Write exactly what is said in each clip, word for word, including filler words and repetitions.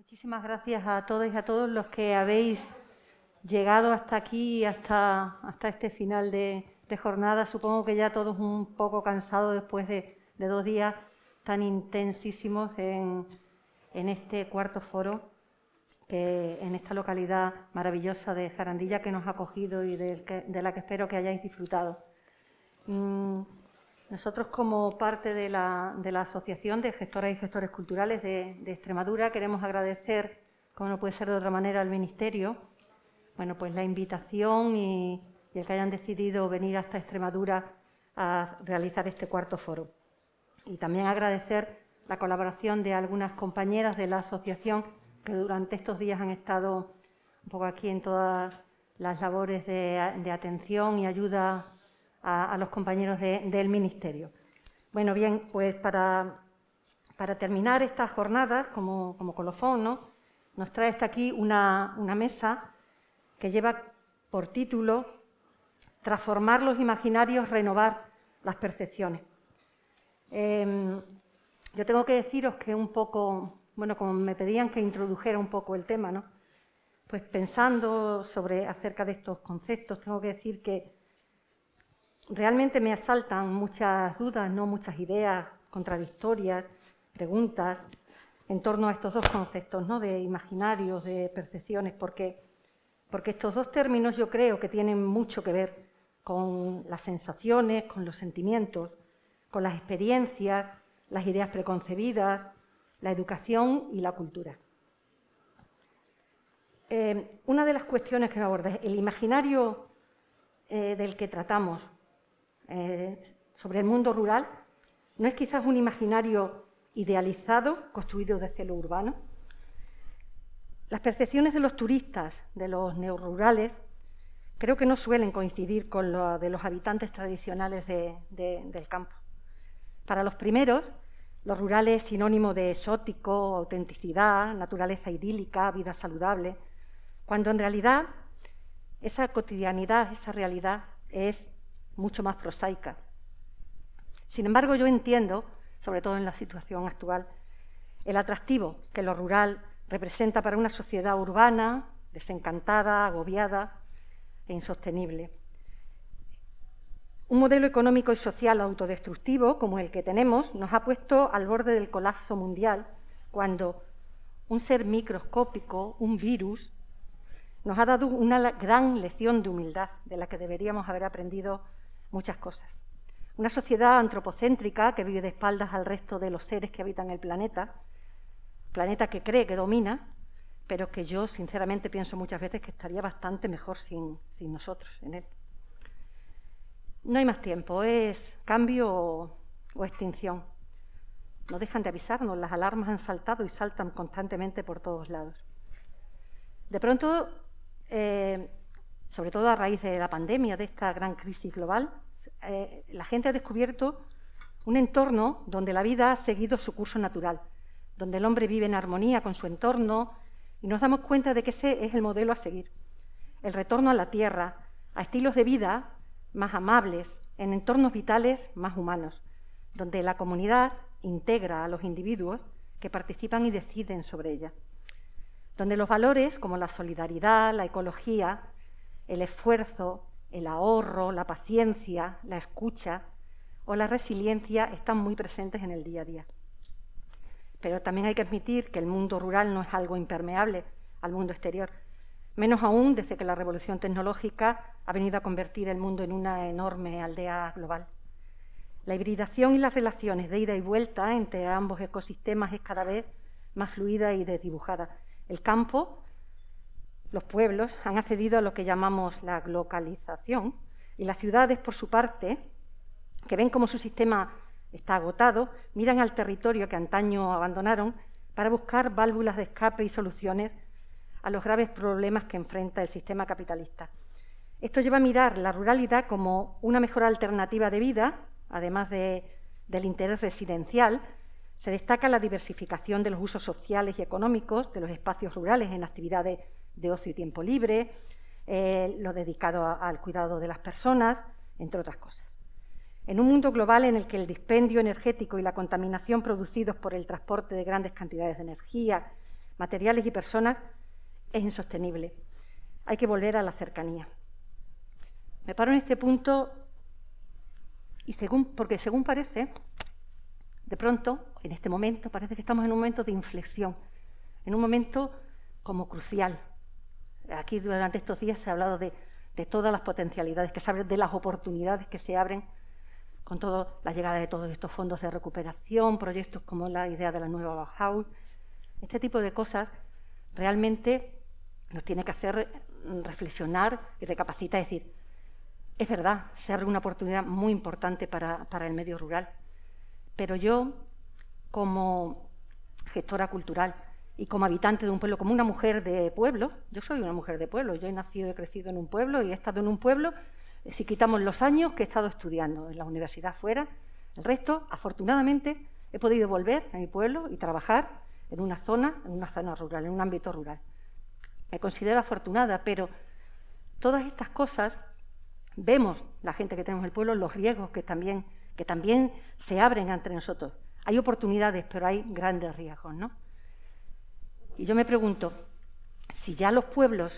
Muchísimas gracias a todos y a todos los que habéis llegado hasta aquí, hasta, hasta este final de, de jornada. Supongo que ya todos un poco cansados después de, de dos días tan intensísimos en, en este cuarto foro, que en esta localidad maravillosa de Jarandilla que nos ha acogido y de, que, de la que espero que hayáis disfrutado. Mm, Nosotros, como parte de la, de la Asociación de Gestoras y Gestores Culturales de, de Extremadura, queremos agradecer, como no puede ser de otra manera, al Ministerio, bueno, pues la invitación y, y el que hayan decidido venir hasta Extremadura a realizar este cuarto foro. Y también agradecer la colaboración de algunas compañeras de la asociación que durante estos días han estado un poco aquí en todas las labores de, de atención y ayuda a, a los compañeros de, del Ministerio. Bueno, bien, pues para, para terminar estas jornadas, como, como colofón, ¿no?, nos trae hasta aquí una, una mesa que lleva por título Transformar los imaginarios, renovar las percepciones. Eh, yo tengo que deciros que un poco, bueno, como me pedían que introdujera un poco el tema, ¿no?, pues pensando sobre acerca de estos conceptos, tengo que decir que realmente me asaltan muchas dudas, ¿no?, muchas ideas contradictorias, preguntas en torno a estos dos conceptos, ¿no?, de imaginarios, de percepciones, porque, porque estos dos términos yo creo que tienen mucho que ver con las sensaciones, con los sentimientos, con las experiencias, las ideas preconcebidas, la educación y la cultura. Eh, una de las cuestiones que me aborda es el imaginario eh, del que tratamos eh, sobre el mundo rural. ¿No es quizás un imaginario idealizado, construido desde lo urbano? Las percepciones de los turistas, de los neorurales, creo que no suelen coincidir con lo de los habitantes tradicionales de, de, del campo. Para los primeros, lo rural es sinónimo de exótico, autenticidad, naturaleza idílica, vida saludable, cuando en realidad esa cotidianidad, esa realidad es mucho más prosaica. Sin embargo, yo entiendo, sobre todo en la situación actual, el atractivo que lo rural representa para una sociedad urbana, desencantada, agobiada e insostenible. Un modelo económico y social autodestructivo, como el que tenemos, nos ha puesto al borde del colapso mundial, cuando un ser microscópico, un virus, nos ha dado una gran lección de humildad, de la que deberíamos haber aprendido muchas cosas. Una sociedad antropocéntrica que vive de espaldas al resto de los seres que habitan el planeta, planeta que cree que domina, pero que yo sinceramente pienso muchas veces que estaría bastante mejor sin, sin nosotros en él. No hay más tiempo, es cambio o, o extinción. No dejan de avisarnos, las alarmas han saltado y saltan constantemente por todos lados. De pronto, eh, sobre todo a raíz de la pandemia, de esta gran crisis global, eh, la gente ha descubierto un entorno donde la vida ha seguido su curso natural, donde el hombre vive en armonía con su entorno y nos damos cuenta de que ese es el modelo a seguir. El retorno a la tierra, a estilos de vida más amables, en entornos vitales más humanos, donde la comunidad integra a los individuos que participan y deciden sobre ella, donde los valores como la solidaridad, la ecología, el esfuerzo, el ahorro, la paciencia, la escucha o la resiliencia están muy presentes en el día a día. Pero también hay que admitir que el mundo rural no es algo impermeable al mundo exterior, menos aún desde que la revolución tecnológica ha venido a convertir el mundo en una enorme aldea global. La hibridación y las relaciones de ida y vuelta entre ambos ecosistemas es cada vez más fluida y desdibujada. El campo, los pueblos, han accedido a lo que llamamos la globalización, y las ciudades, por su parte, que ven cómo su sistema está agotado, miran al territorio que antaño abandonaron para buscar válvulas de escape y soluciones a los graves problemas que enfrenta el sistema capitalista. Esto lleva a mirar la ruralidad como una mejor alternativa de vida, además de, del interés residencial. Se destaca la diversificación de los usos sociales y económicos de los espacios rurales en actividades de ocio y tiempo libre, eh, lo dedicado a, al cuidado de las personas, entre otras cosas. En un mundo global en el que el dispendio energético y la contaminación producidos por el transporte de grandes cantidades de energía materiales y personas es insostenible. Hay que volver a la cercanía. Me paro en este punto y según, porque según parece, de pronto, en este momento, parece que estamos en un momento de inflexión, en un momento como crucial. Aquí durante estos días se ha hablado de, de todas las potencialidades que se abren, de las oportunidades que se abren con todo, la llegada de todos estos fondos de recuperación, proyectos como la idea de la nueva Bauhaus. Este tipo de cosas realmente nos tiene que hacer reflexionar y recapacitar, es decir, es verdad, se abre una oportunidad muy importante para, para el medio rural, pero yo, como gestora cultural y como habitante de un pueblo, como una mujer de pueblo, yo soy una mujer de pueblo, yo he nacido y he crecido en un pueblo y he estado en un pueblo, si quitamos los años que he estado estudiando en la universidad fuera, el resto, afortunadamente, he podido volver a mi pueblo y trabajar en una zona, en una zona rural, en un ámbito rural. Me considero afortunada, pero todas estas cosas, vemos, la gente que tenemos en el pueblo, los riesgos que también, que también se abren entre nosotros. Hay oportunidades, pero hay grandes riesgos, ¿no? Y yo me pregunto, si ya los pueblos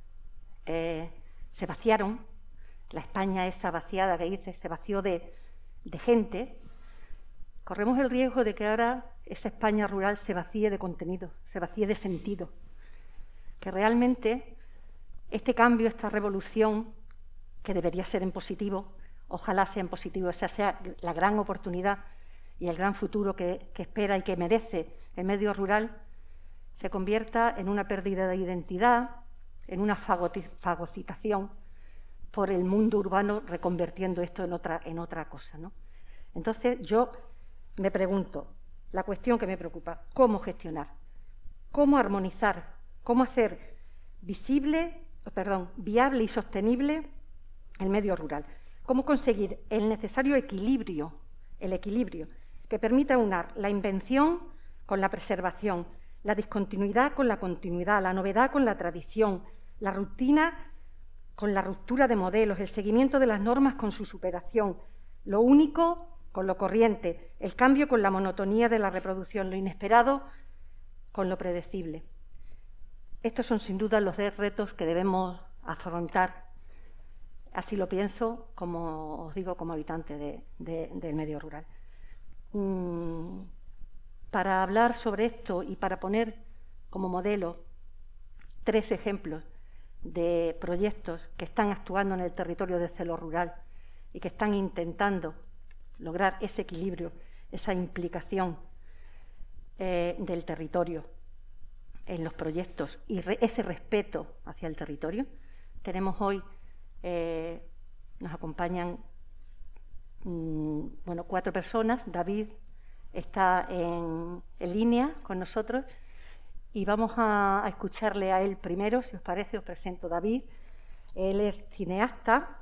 eh, se vaciaron, la España esa vaciada que dice, se vació de, de gente, corremos el riesgo de que ahora esa España rural se vacíe de contenido, se vacíe de sentido, que realmente este cambio, esta revolución, que debería ser en positivo, ojalá sea en positivo, esa sea la gran oportunidad y el gran futuro que, que espera y que merece el medio rural, se convierta en una pérdida de identidad, en una fagocitación por el mundo urbano, reconvirtiendo esto en otra, en otra cosa, ¿no? Entonces yo me pregunto, la cuestión que me preocupa, ¿cómo gestionar? ¿Cómo armonizar? ¿Cómo hacer visible, perdón, viable y sostenible el medio rural? ¿Cómo conseguir el necesario equilibrio, el equilibrio que permita unar la invención con la preservación, la discontinuidad con la continuidad, la novedad con la tradición, la rutina con la ruptura de modelos, el seguimiento de las normas con su superación, lo único con lo corriente, el cambio con la monotonía de la reproducción, lo inesperado con lo predecible? Estos son sin duda los retos que debemos afrontar. Así lo pienso, como os digo, como habitante de, de, del medio rural. Mm, para hablar sobre esto y para poner como modelo tres ejemplos de proyectos que están actuando en el territorio desde lo rural y que están intentando lograr ese equilibrio, esa implicación eh, del territorio en los proyectos y re, ese respeto hacia el territorio, tenemos hoy, eh, nos acompañan mmm, bueno, cuatro personas. David está en, en línea con nosotros y vamos a, a escucharle a él primero, si os parece. Os presento a David. Él es cineasta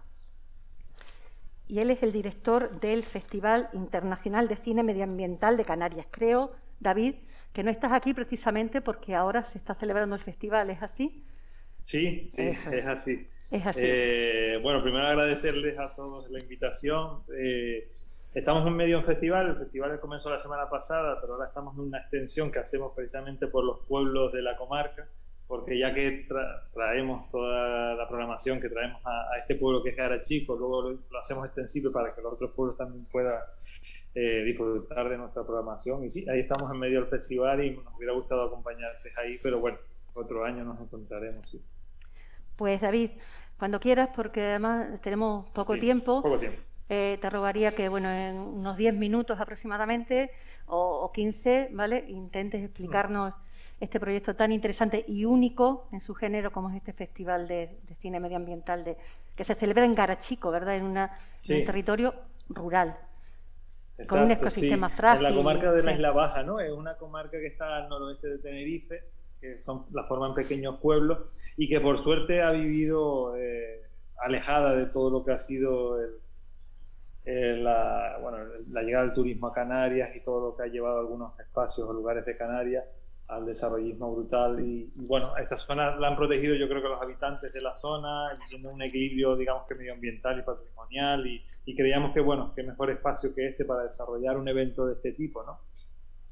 y él es el director del Festival Internacional de Cine Medioambiental de Canarias. Creo, David, que no estás aquí precisamente porque ahora se está celebrando el festival, ¿es así? Sí, sí, es. es así. Es así. Eh, bueno, primero agradecerles a todos la invitación. Eh, estamos en medio de un festival, el festival comenzó la semana pasada, pero ahora estamos en una extensión que hacemos precisamente por los pueblos de la comarca, porque ya que tra traemos toda la programación que traemos a, a este pueblo que es Garachico, luego lo, lo hacemos extensible para que los otros pueblos también puedan eh, disfrutar de nuestra programación. Y sí, ahí estamos en medio del festival y nos hubiera gustado acompañarte ahí, pero bueno, otro año nos encontraremos, sí. Pues David, cuando quieras, porque además tenemos poco sí, tiempo, poco tiempo. Eh, te rogaría que, bueno, en unos diez minutos aproximadamente o, o quince, ¿vale?, intentes explicarnos mm. este proyecto tan interesante y único en su género como es este Festival de, de Cine Medioambiental de, que se celebra en Garachico, ¿verdad?, en, una, sí. en un territorio rural. Exacto, con un ecosistema sí. frágil. En la comarca de la sí. Isla Baja, ¿no? Es una comarca que está al noroeste de Tenerife, que son, la forman pequeños pueblos y que por suerte ha vivido eh, alejada de todo lo que ha sido el, eh, la, bueno, la llegada del turismo a Canarias y todo lo que ha llevado a algunos espacios o lugares de Canarias al desarrollismo brutal. Y, y bueno, esta zona la han protegido yo creo que los habitantes de la zona, siendo un equilibrio digamos que medioambiental y patrimonial, y, y creíamos que bueno, qué mejor espacio que este para desarrollar un evento de este tipo, ¿no?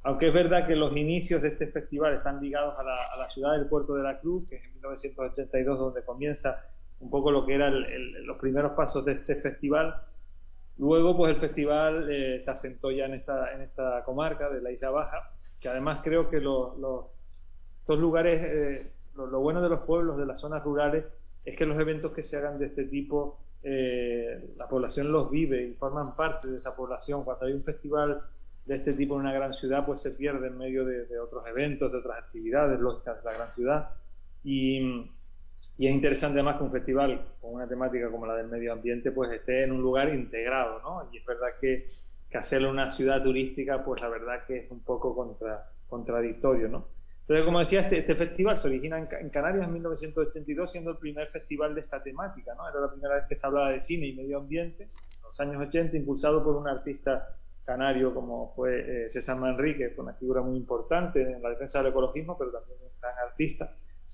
aunque es verdad que los inicios de este festival están ligados a la, a la ciudad del Puerto de la Cruz, que es en mil novecientos ochenta y dos donde comienza un poco lo que eran los primeros pasos de este festival. Luego, pues el festival eh, se asentó ya en esta, en esta comarca de la Isla Baja, que además creo que los, los, estos lugares, eh, lo, lo bueno de los pueblos, de las zonas rurales, es que los eventos que se hagan de este tipo, eh, la población los vive y forman parte de esa población. Cuando hay un festival de este tipo en una gran ciudad, pues se pierde en medio de, de otros eventos, de otras actividades lógicas de la gran ciudad. Y, y es interesante además que un festival con una temática como la del medio ambiente pues esté en un lugar integrado, ¿no? Y es verdad que, que hacerlo una ciudad turística, pues la verdad que es un poco contra, contradictorio, ¿no? Entonces, como decía, este, este festival se origina en, en Canarias en mil novecientos ochenta y dos, siendo el primer festival de esta temática, ¿no? Era la primera vez que se hablaba de cine y medio ambiente, en los años ochenta, impulsado por un artista canario como fue eh, César Manrique, una figura muy importante en la defensa del ecologismo, pero también un gran artista.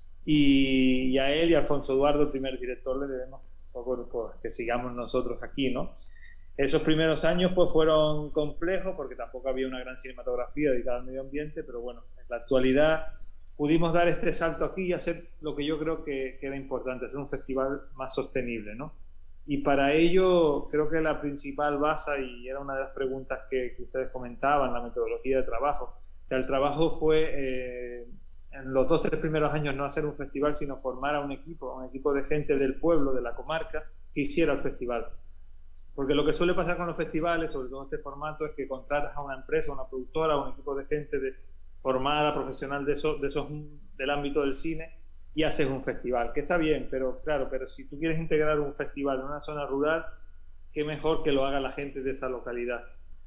Y, y a él y a Alfonso Eduardo, el primer director, le debemos un poco pues, que sigamos nosotros aquí, ¿no? Esos primeros años pues fueron complejos porque tampoco había una gran cinematografía dedicada al medio ambiente, pero bueno, en la actualidad pudimos dar este salto aquí y hacer lo que yo creo que, que era importante, hacer un festival más sostenible, ¿no? Y para ello creo que la principal base, y era una de las preguntas que, que ustedes comentaban, la metodología de trabajo. O sea, el trabajo fue, eh, en los dos o tres primeros años, no hacer un festival, sino formar a un equipo, a un equipo de gente del pueblo, de la comarca, que hiciera el festival. Porque lo que suele pasar con los festivales, sobre todo en este formato, es que contratas a una empresa, a una productora, a un equipo de gente de, formada, profesional de esos, de esos, del ámbito del cine, y haces un festival, que está bien, pero claro, pero si tú quieres integrar un festival en una zona rural, qué mejor que lo haga la gente de esa localidad.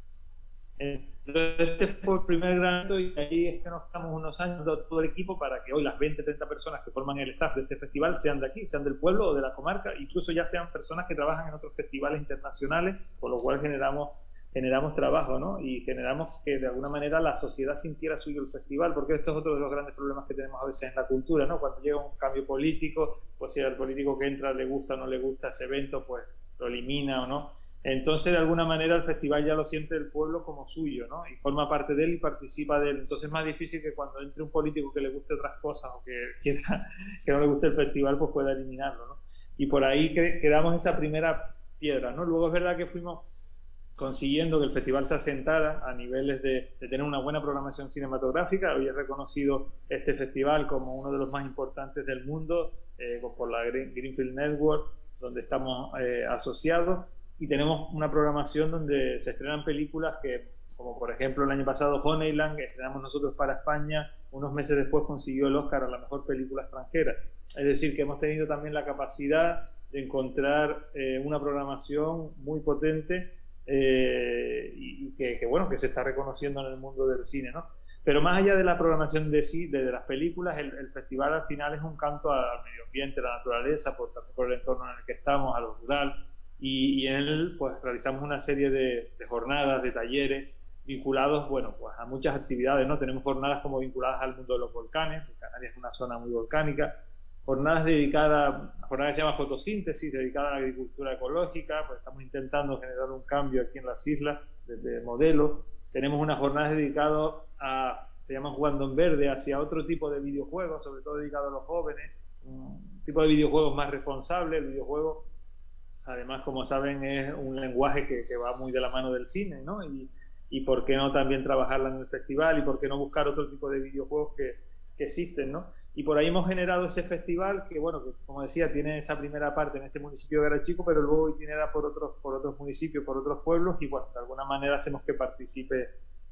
Entonces, este fue el primer gran reto y ahí es que nos estamos unos años de todo el equipo para que hoy las veinte, treinta personas que forman el staff de este festival sean de aquí, sean del pueblo o de la comarca, incluso ya sean personas que trabajan en otros festivales internacionales, con lo cual generamos generamos trabajo, ¿no? Y generamos que de alguna manera la sociedad sintiera suyo el festival, porque esto es otro de los grandes problemas que tenemos a veces en la cultura, ¿no? Cuando llega un cambio político, pues si al político que entra le gusta o no le gusta ese evento, pues lo elimina o no. Entonces, de alguna manera, el festival ya lo siente el pueblo como suyo, ¿no? Y forma parte de él y participa de él. Entonces es más difícil que cuando entre un político que le guste otras cosas o que quiera que no le guste el festival, pues pueda eliminarlo, ¿no? Y por ahí quedamos esa primera piedra, ¿no? Luego es verdad que fuimos consiguiendo que el festival se asentara a niveles de, de tener una buena programación cinematográfica. Hoy he reconocido este festival como uno de los más importantes del mundo eh, por la Greenfield Network, donde estamos eh, asociados, y tenemos una programación donde se estrenan películas que, como por ejemplo el año pasado Honeyland, que estrenamos nosotros para España, unos meses después consiguió el Oscar a la mejor película extranjera. Es decir, que hemos tenido también la capacidad de encontrar eh, una programación muy potente Eh, y, y que, que bueno, que se está reconociendo en el mundo del cine, ¿no? Pero más allá de la programación de sí, de, de las películas, el, el festival al final es un canto al medio ambiente, a la naturaleza, por, también por el entorno en el que estamos, a lo rural, y, y en él pues realizamos una serie de, de jornadas, de talleres vinculados, bueno, pues a muchas actividades, ¿no? Tenemos jornadas como vinculadas al mundo de los volcanes, Canarias es una zona muy volcánica, jornadas dedicadas, jornada que se llama fotosíntesis, dedicada a la agricultura ecológica, pues estamos intentando generar un cambio aquí en las islas desde modelos. Tenemos unas jornadas dedicadas a, se llama Jugando en Verde, hacia otro tipo de videojuegos, sobre todo dedicado a los jóvenes, un tipo de videojuegos más responsable. El videojuego, además, como saben, es un lenguaje que, que va muy de la mano del cine, ¿no? Y, y por qué no también trabajarla en el festival, y por qué no buscar otro tipo de videojuegos que, que existen, ¿no? Y por ahí hemos generado ese festival que, bueno, que como decía, tiene esa primera parte en este municipio de Garachico, pero luego itinera por otros, por otros municipios, por otros pueblos, y bueno, de alguna manera hacemos que participe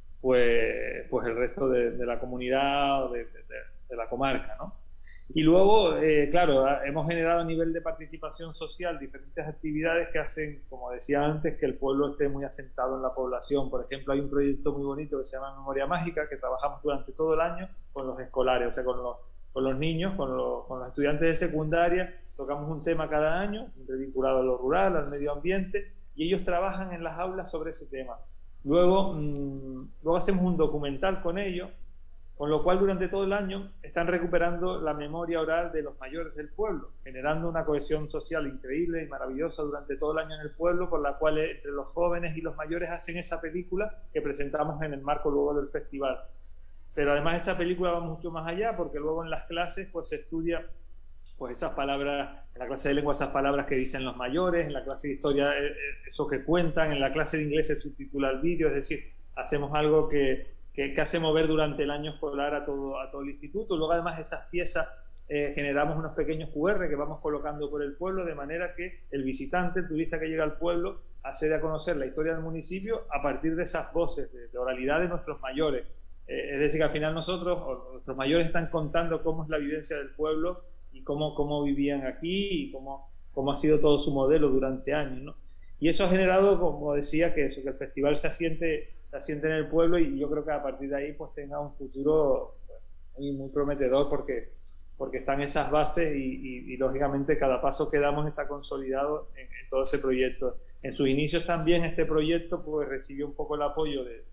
pues, pues el resto de, de la comunidad, de, de, de la comarca, ¿no? Y luego, eh, claro, hemos generado a nivel de participación social diferentes actividades que hacen, como decía antes, que el pueblo esté muy asentado en la población. Por ejemplo, hay un proyecto muy bonito que se llama Memoria Mágica, que trabajamos durante todo el año con los escolares, o sea, con los con los niños, con los, con los estudiantes de secundaria. Tocamos un tema cada año, vinculado a lo rural, al medio ambiente, y ellos trabajan en las aulas sobre ese tema. Luego, mmm, luego hacemos un documental con ellos, con lo cual durante todo el año están recuperando la memoria oral de los mayores del pueblo, generando una cohesión social increíble y maravillosa durante todo el año en el pueblo, por la cual entre los jóvenes y los mayores hacen esa película que presentamos en el marco luego del festival. Pero además esa película va mucho más allá, porque luego en las clases pues se estudia pues esas palabras, en la clase de lengua esas palabras que dicen los mayores, en la clase de historia eso que cuentan, en la clase de inglés se subtitula el vídeo, es decir, hacemos algo que, que, que hace mover durante el año escolar a todo, a todo el instituto. Luego además esas piezas eh, generamos unos pequeños cu erre que vamos colocando por el pueblo, de manera que el visitante, el turista que llega al pueblo, accede a conocer la historia del municipio a partir de esas voces de, de oralidad de nuestros mayores. Eh, es decir, que al final nosotros, o nuestros mayores están contando cómo es la vivencia del pueblo y cómo, cómo vivían aquí y cómo, cómo ha sido todo su modelo durante años, ¿no? Y eso ha generado, como decía, que, eso, que el festival se asiente, se asiente en el pueblo, y yo creo que a partir de ahí pues tenga un futuro muy, muy prometedor, porque, porque están esas bases y, y, y lógicamente cada paso que damos está consolidado en, en todo ese proyecto. En sus inicios también este proyecto pues recibió un poco el apoyo de...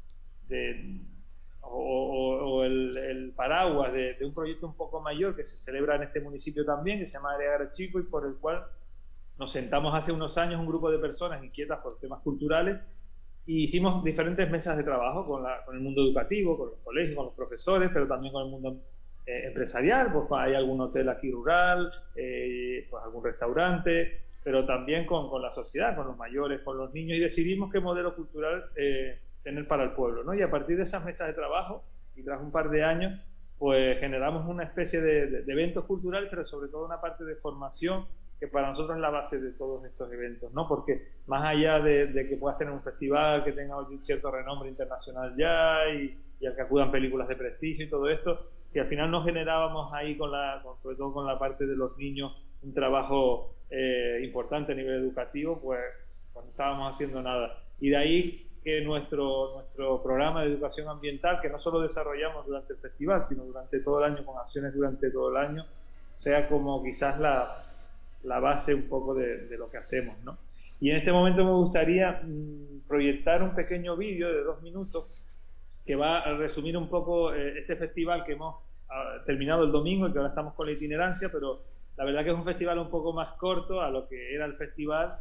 de o, o, o el, el paraguas de, de un proyecto un poco mayor que se celebra en este municipio también, que se llama Área Garachico, y por el cual nos sentamos hace unos años un grupo de personas inquietas por temas culturales y hicimos diferentes mesas de trabajo con, la, con el mundo educativo, con los colegios, con los profesores, pero también con el mundo eh, empresarial. Pues hay algún hotel aquí rural, eh, pues algún restaurante, pero también con, con la sociedad, con los mayores, con los niños, y decidimos qué modelo cultural eh, tener para el pueblo, ¿no? Y a partir de esas mesas de trabajo, y tras un par de años, pues generamos una especie de, de, de eventos culturales, pero sobre todo una parte de formación que para nosotros es la base de todos estos eventos, ¿no? Porque más allá de, de que puedas tener un festival que tenga un cierto renombre internacional ya y, y al que acudan películas de prestigio y todo esto, si al final no generábamos ahí, con la, con, sobre todo con la parte de los niños, un trabajo eh, importante a nivel educativo, pues, pues no estábamos haciendo nada. Y de ahí que nuestro, nuestro programa de educación ambiental, que no solo desarrollamos durante el festival, sino durante todo el año, con acciones durante todo el año, sea como quizás la, la base un poco de, de lo que hacemos, ¿no? Y en este momento me gustaría mmm, proyectar un pequeño vídeo de dos minutos que va a resumir un poco eh, este festival que hemos uh, terminado el domingo y que ahora estamos con la itinerancia, pero la verdad que es un festival un poco más corto a lo que era el festival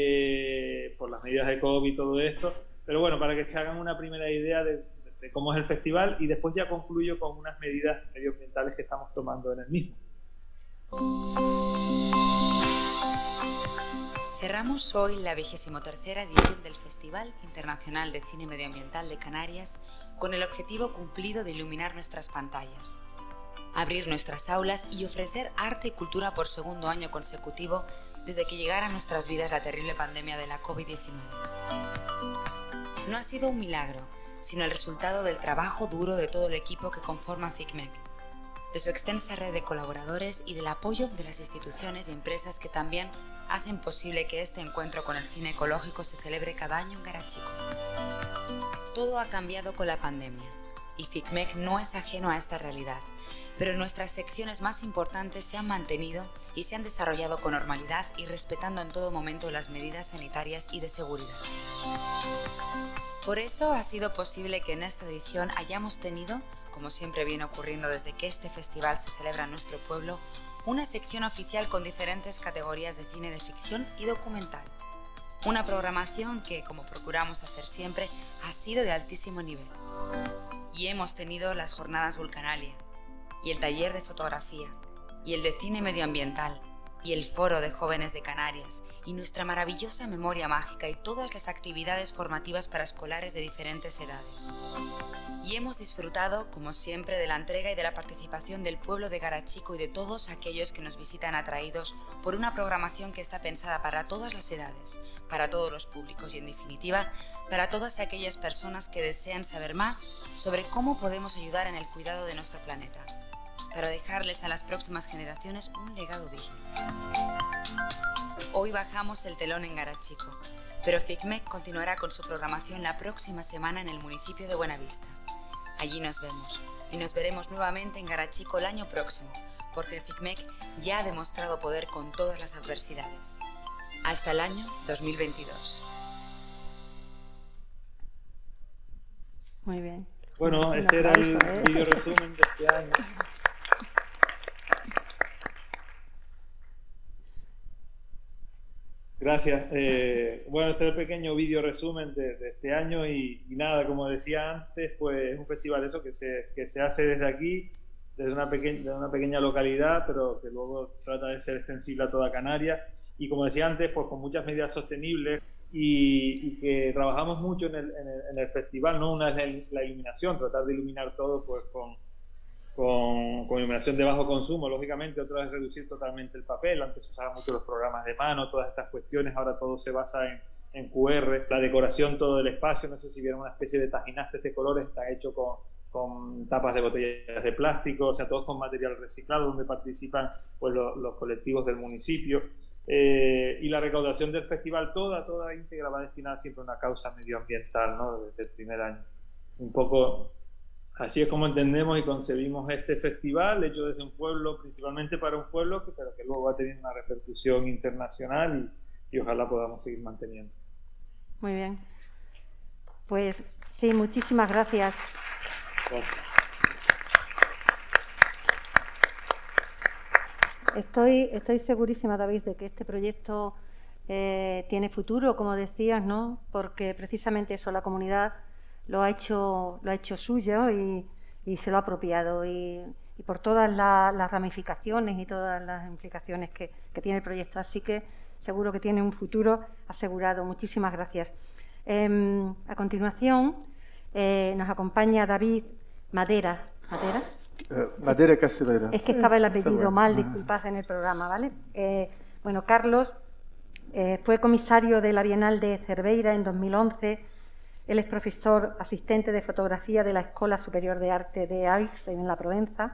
eh, por las medidas de COVID y todo esto. Pero bueno, para que se hagan una primera idea de, de cómo es el festival, y después ya concluyo con unas medidas medioambientales que estamos tomando en el mismo. Cerramos hoy la vigésimo tercera edición del Festival Internacional de Cine Medioambiental de Canarias con el objetivo cumplido de iluminar nuestras pantallas, abrir nuestras aulas y ofrecer arte y cultura por segundo año consecutivo desde que llegara a nuestras vidas la terrible pandemia de la COVID diecinueve. No ha sido un milagro, sino el resultado del trabajo duro de todo el equipo que conforma FICMEC, de su extensa red de colaboradores y del apoyo de las instituciones y empresas que también hacen posible que este encuentro con el cine ecológico se celebre cada año en Garachico. Todo ha cambiado con la pandemia, y FICMEC no es ajeno a esta realidad, pero nuestras secciones más importantes se han mantenido y se han desarrollado con normalidad y respetando en todo momento las medidas sanitarias y de seguridad. Por eso ha sido posible que en esta edición hayamos tenido, como siempre viene ocurriendo desde que este festival se celebra en nuestro pueblo, una sección oficial con diferentes categorías de cine de ficción y documental. Una programación que, como procuramos hacer siempre, ha sido de altísimo nivel. Y hemos tenido las jornadas Vulcanalia, y el taller de fotografía, y el de cine medioambiental, y el foro de jóvenes de Canarias, y nuestra maravillosa memoria mágica y todas las actividades formativas para escolares de diferentes edades. Y hemos disfrutado, como siempre, de la entrega y de la participación del pueblo de Garachico y de todos aquellos que nos visitan atraídos por una programación que está pensada para todas las edades, para todos los públicos y, en definitiva, para todas aquellas personas que desean saber más sobre cómo podemos ayudar en el cuidado de nuestro planeta, para dejarles a las próximas generaciones un legado digno. Hoy bajamos el telón en Garachico, pero FICMEC continuará con su programación la próxima semana en el municipio de Buenavista. Allí nos vemos, y nos veremos nuevamente en Garachico el año próximo, porque FICMEC ya ha demostrado poder con todas las adversidades. Hasta el año dos mil veintidós. Muy bien. Bueno, ese era el ¿eh? video resumen de este año. Gracias. Eh, bueno, ese es el pequeño video resumen de, de este año y, y nada, como decía antes, pues es un festival eso que se, que se hace desde aquí, desde una, peque de una pequeña localidad, pero que luego trata de ser extensible a toda Canarias. Y como decía antes, pues con muchas medidas sostenibles y, y que trabajamos mucho en el, en el, en el festival, ¿no? Una es la, la iluminación, tratar de iluminar todo pues con... Con, con iluminación de bajo consumo, lógicamente. Otra es reducir totalmente el papel. Antes se usaban mucho los programas de mano, todas estas cuestiones, ahora todo se basa en, en Q R. La decoración, todo el espacio, no sé si vieron una especie de tajinastes de colores, está hecho con, con tapas de botellas de plástico, o sea, todos con material reciclado, donde participan pues, los, los colectivos del municipio. Eh, y la recaudación del festival, toda, toda íntegra, va destinada siempre a una causa medioambiental, ¿no? Desde el primer año. Un poco... Así es como entendemos y concebimos este festival, hecho desde un pueblo, principalmente para un pueblo, pero que luego va a tener una repercusión internacional y, y ojalá podamos seguir manteniendo. Muy bien. Pues sí, muchísimas gracias. Gracias. Estoy, estoy segurísima, David, de que este proyecto eh, tiene futuro, como decías, ¿no? Porque precisamente eso, la comunidad lo ha hecho, lo ha hecho suyo y, y se lo ha apropiado y, y por todas la, las ramificaciones y todas las implicaciones que, que tiene el proyecto. Así que seguro que tiene un futuro asegurado. Muchísimas gracias. Eh, a continuación eh, nos acompaña David Madera. ¿Madera? Uh, Madera Castellera. Es que estaba el apellido mal, disculpad, en el programa, ¿vale? Eh, bueno, Carlos eh, fue comisario de la Bienal de Cerveira en dos mil once. Él es profesor asistente de fotografía de la Escuela Superior de Arte de Aix, en la Provenza.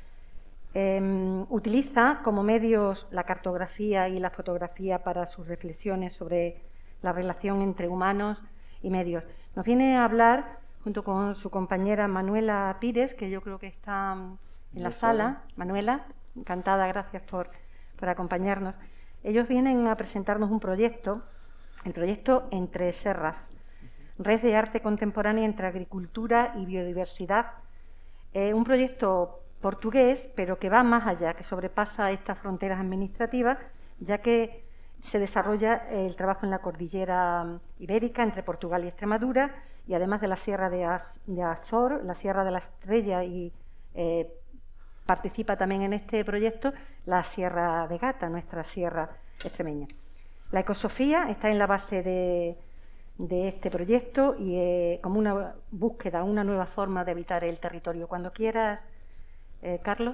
Eh, utiliza como medios la cartografía y la fotografía para sus reflexiones sobre la relación entre humanos y medios. Nos viene a hablar, junto con su compañera Manuela Pires, que yo creo que está en la sala. Manuela, encantada, gracias por, por acompañarnos. Ellos vienen a presentarnos un proyecto, el proyecto Entre Serras, Red de Arte Contemporánea entre Agricultura y Biodiversidad. Eh, un proyecto portugués, pero que va más allá, que sobrepasa estas fronteras administrativas, ya que se desarrolla el trabajo en la cordillera ibérica, entre Portugal y Extremadura, y además de la Sierra de, Az de Azor, la Sierra de la Estrella, y eh, participa también en este proyecto la Sierra de Gata, nuestra sierra extremeña. La ecosofía está en la base de... de este proyecto y eh, como una búsqueda, una nueva forma de habitar el territorio. Cuando quieras, eh, Carlos.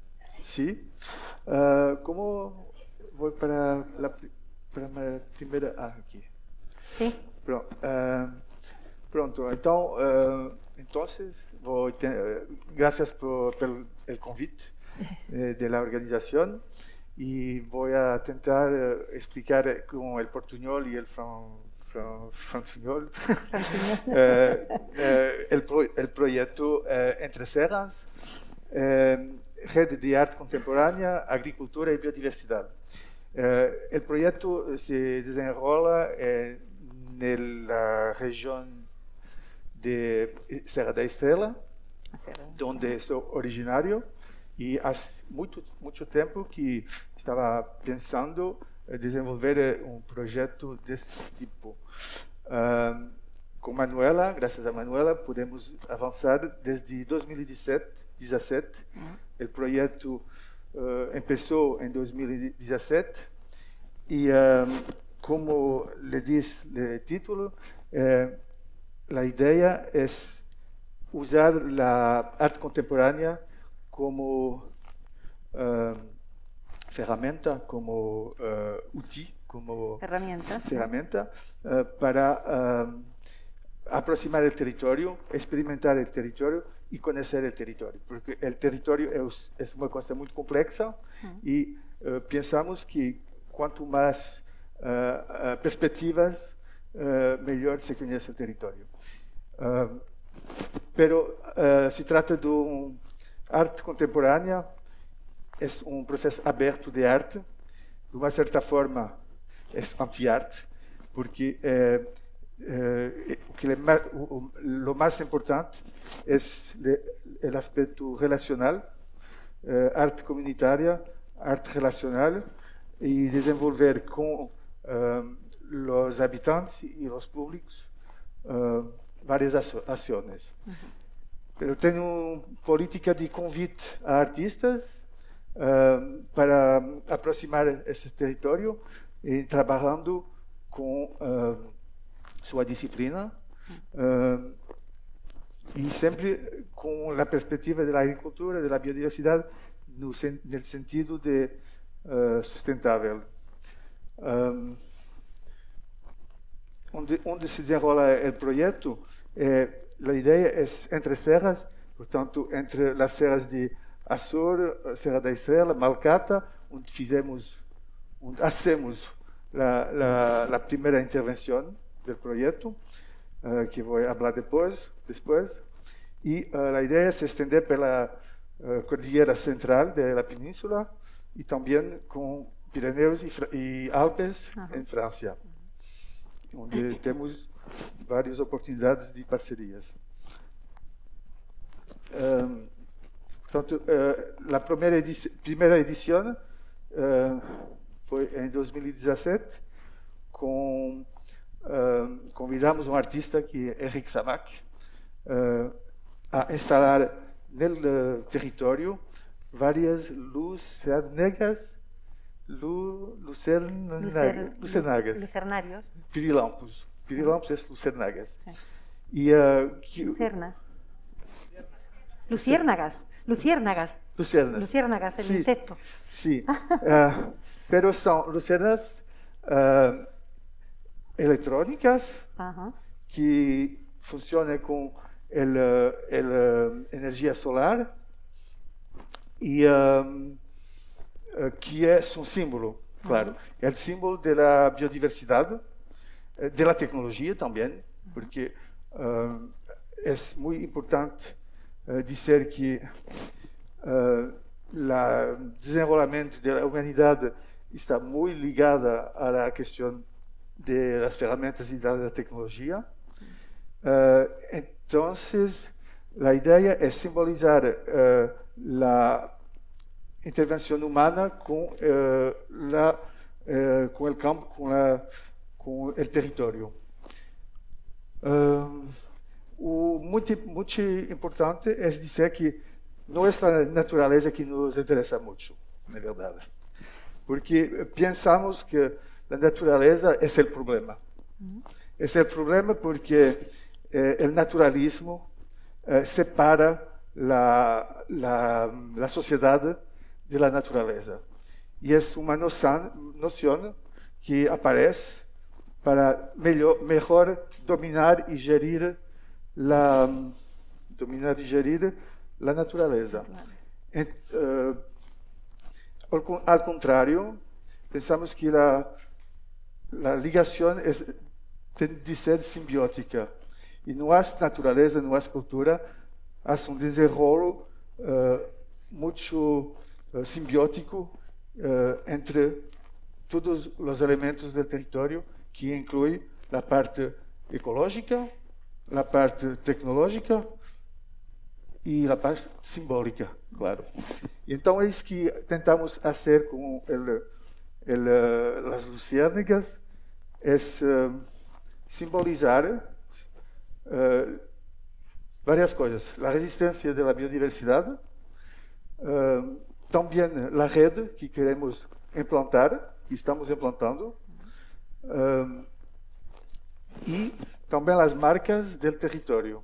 Sí. Uh, ¿Cómo voy para la, para la primera? Ah, aquí. Sí. Pronto. Uh, pronto. Então, uh, entonces, voy te, uh, gracias por, por el convite eh, de la organización y voy a intentar uh, explicar con el portuñol y el francés. Franciñol, eh, eh, el, pro, el proyecto eh, Entre Serras, eh, Red de Arte Contemporánea, Agricultura y Biodiversidad. Eh, el proyecto se desenrola eh, en la región de Serra da Estrela, donde soy originario, y hace mucho, mucho tiempo que estaba pensando desenvolver um projeto desse tipo. Uh, com Manuela, graças a Manuela, podemos avançar desde dois mil e dezessete. Uhum. O projeto uh, começou em dois mil e dezessete e, uh, como le diz o título, uh, a ideia é usar a arte contemporânea como uh, ferramenta, como uh, útil, como herramienta, ferramenta uh, para uh, aproximar el territorio, experimentar el territorio y conocer el territorio, porque el territorio es, es una cosa muy compleja uh-huh. y uh, pensamos que cuanto más uh, uh, perspectivas, uh, mejor se conoce el territorio. Uh, pero uh, se trata de un arte contemporánea. É um processo aberto de arte, de uma certa forma é anti-arte, porque é, eh, que le, o, lo más importante es le, el aspecto relacional, eh, arte comunitaria, arte relacional, y desenvolver con eh, los habitantes y los públicos eh, varias acciones. Uh-huh. Pero tenho política de convite a artistas uh, para aproximar esse território e trabalhando com uh, sua disciplina uh, e sempre com a perspectiva da agricultura, da biodiversidade, no, no sentido de uh, sustentável. Um, onde, onde se desenrola o projeto, é a ideia é entre serras, portanto, entre as serras de Açor, Serra da Estrela, Malcata, onde fizemos, onde hacemos a, a, a primeira intervenção do projeto, uh, que vou falar depois, depois. E uh, a ideia é se estender pela uh, Cordilheira Central da Península e também com Pirineus e, e Alpes, uhum, em França, onde temos várias oportunidades de parcerias. Um, portanto, uh, a primeira edição, primeira edição uh, foi em dois mil e dezessete, com, uh, convidamos um artista que é Henrique Samac uh, a instalar no território várias lucernegas, lu, lucernagas, lucernagas, lucernários, pirilampos. Pirilampos é lucernagas. Sí. E, uh, que, Lucerna. Luciérnagas. Luciérnagas. Lucernas. Luciérnagas, el sí, insecto. Sí. uh, pero são lucernas uh, eletrónicas uh-huh, que funcionam com a energia solar e uh, uh, que é um símbolo, claro. Uh-huh. É o símbolo da biodiversidade, da tecnologia também, porque uh, é muito importante uh, dizer que uh, o desenvolvimento da humanidade está muito ligada à questão das ferramentas e da tecnologia. Uh, então, a ideia é simbolizar uh, a intervenção humana com, uh, la, uh, com o campo, com a com o território. Uh, o muito, muito importante é dizer que não é a natureza que nos interessa muito, na verdade. Porque pensamos que a natureza é o problema. Uhum. É o problema porque eh, o naturalismo eh, separa a, a, a sociedade da natureza. E é uma noção, noção que aparece para melhor, melhor dominar e gerir la dominar e gerir a natureza. Et, uh, ao, ao contrário, pensamos que a, a ligação é, tem de ser simbiótica e não há natureza, não há cultura, há um desenrolo uh, muito uh, simbiótico uh, entre todos os elementos do território, que inclui a parte ecológica, a parte tecnológica e a parte simbólica, claro. Então é isso que tentamos fazer com el, el, as luciérnagas, é uh, simbolizar uh, várias coisas. A resistência da biodiversidade, uh, também a rede que queremos implantar, que estamos implantando, Uh, e também as marcas do território.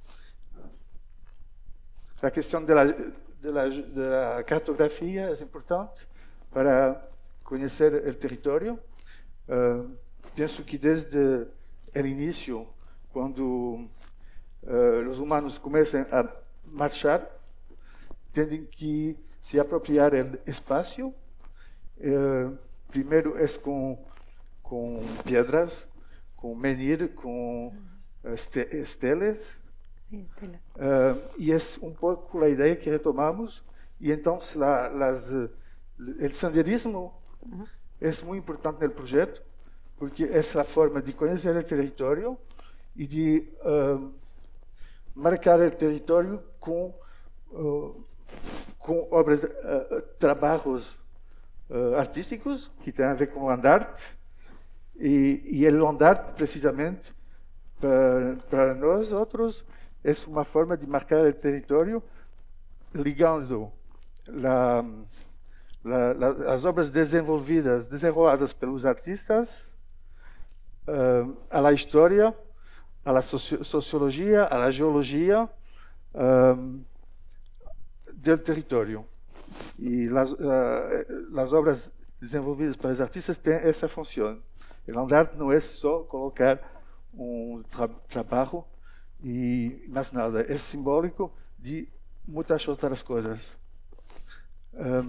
A questão da, da, da cartografia é importante para conhecer o território. Uh, penso que desde o início, quando uh, os humanos começam a marchar, têm que se apropriar do espaço. Uh, primeiro é com com pedras, com menir, com estelas. Sim, uh, e é um pouco a ideia que retomamos. E então, la, las, o senderismo uh-huh, é muito importante no projeto, porque essa forma de conhecer o território e de uh, marcar o território com, uh, com obras, uh, trabalhos uh, artísticos que têm a ver com o andarte, e, e o andarte, precisamente, para, para nós outros, é uma forma de marcar o território ligando la, la, la, as obras desenvolvidas, desenroladas pelos artistas uh, à la história, à la soci sociologia, à la geologia uh, do território. E as, uh, as obras desenvolvidas pelos artistas têm essa função. O andarte não é só colocar um tra trabalho, e mais nada, é simbólico de muitas outras coisas. Um,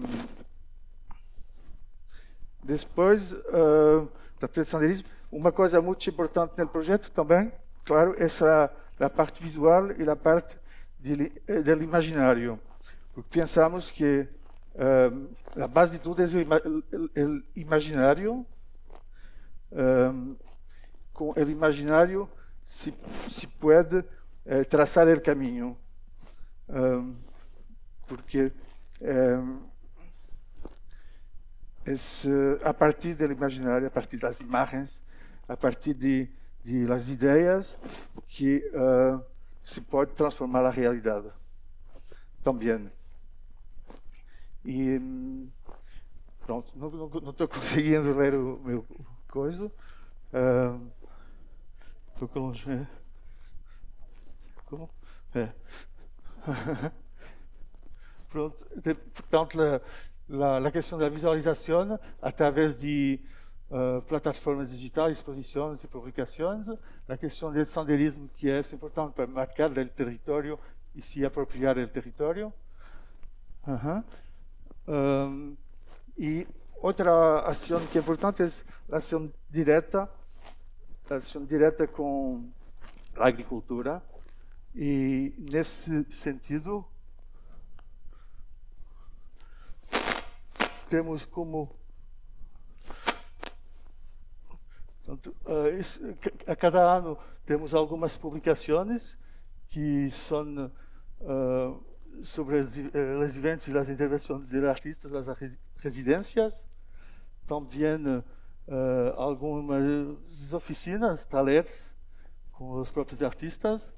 depois, uh, da tradicionalismo, uma coisa muito importante no projeto também, claro, essa a parte visual e a parte de, do imaginário. Porque pensamos que uh, a base de tudo é o, ima o imaginário. Um, com o imaginário se, se pode eh, traçar o caminho, um, porque um, esse, a partir do imaginário, a partir das imagens, a partir de, de las ideias, que uh, se pode transformar a realidade também. E pronto, não estou conseguindo ler o meu coisa. Uh, Estou com longe. É. Como? É. Pronto. De, portanto, a, a questão da visualização através de uh, plataformas digitais, exposições e publicações, a questão do senderismo, que é importante para marcar o território e se apropriar do território. Uh-huh. um, e outra ação que é importante é a ação direta, a ação direta com a agricultura, e nesse sentido temos como portanto, a cada ano temos algumas publicações que são uh, sobre os eventos e as intervenções dos artistas nas residências, também Uh, algumas oficinas, talleres, com os próprios artistas.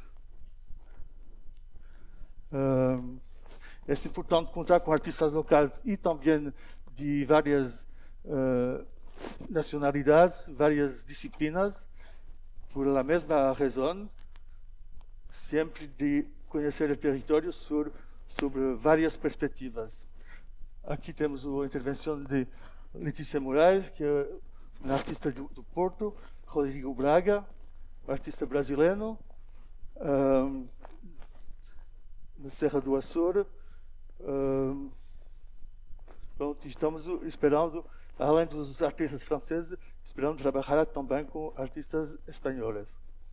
Uh, é importante contar com artistas locais e também de várias uh, nacionalidades, várias disciplinas, por a mesma razão, sempre de conhecer o território sobre, sobre várias perspectivas. Aqui temos a intervenção de Letícia Moraes, que é uma artista do, do Porto, Rodrigo Braga, um artista brasileiro, um, na Serra do Açor. Um, pronto, estamos esperando, além dos artistas franceses, esperando trabalhar também com artistas espanhóis.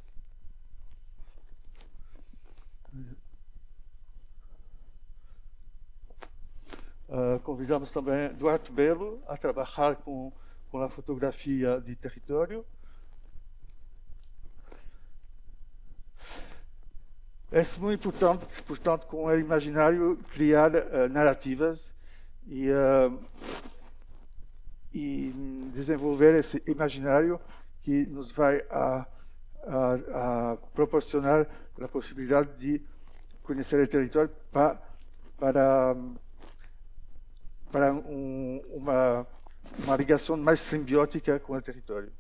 Uh, convidamos também Duarte Belo a trabalhar com, com a fotografia de território. É muito importante, portanto, com o imaginário, criar uh, narrativas e, uh, e desenvolver esse imaginário que nos vai a, a, a proporcionar a possibilidade de conhecer o território pa, para para um, uma, uma ligação mais simbiótica com o território.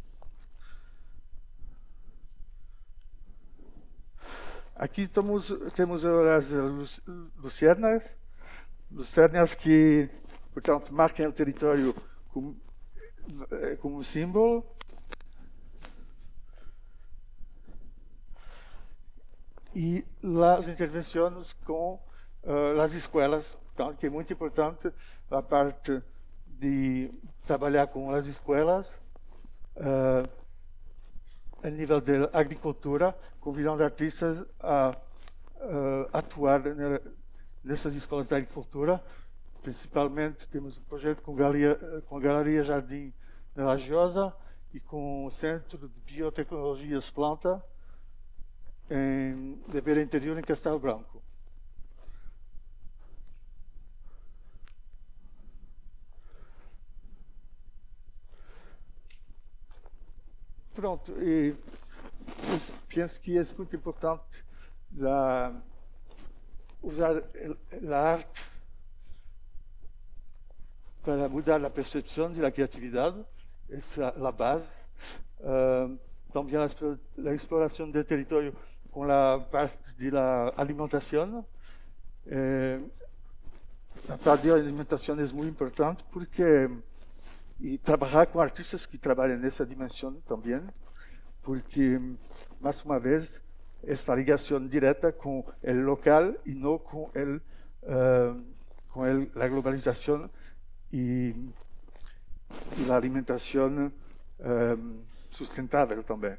Aqui temos, temos as lucernas, lucernas que, portanto, marcam o território como, como símbolo. E as intervenções com uh, as escolas, portanto, que é muito importante a parte de trabalhar com as escolas uh, a nível da agricultura, convidando artistas a uh, atuar na, nessas escolas de agricultura. Principalmente temos um projeto com, Galia, com a Galeria Jardim da Lagiosa e com o Centro de Biotecnologias Planta em de Beira Interior, em Castelo Branco. Pronto, e penso que é muito importante la, usar a arte para mudar a percepção da criatividade, essa é a base. Uh, também a exploração do território com a parte da alimentação. Eh, a parte da alimentação é muito importante porque e trabalhar com artistas que trabalham nessa dimensão também, porque, mais uma vez, esta ligação direta com o local e não com, el, uh, com el, a globalização e, e a alimentação um, sustentável também.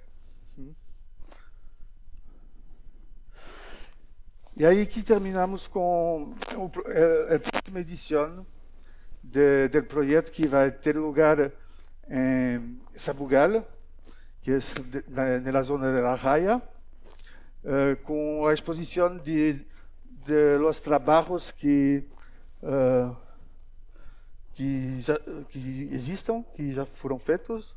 E aí que terminamos com a, a próxima edição de, do projeto que vai ter lugar em Sabugal, que é de, na zona de La Raya, uh, com a exposição de, de los trabalhos que, uh, que, já, que existem, que já foram feitos,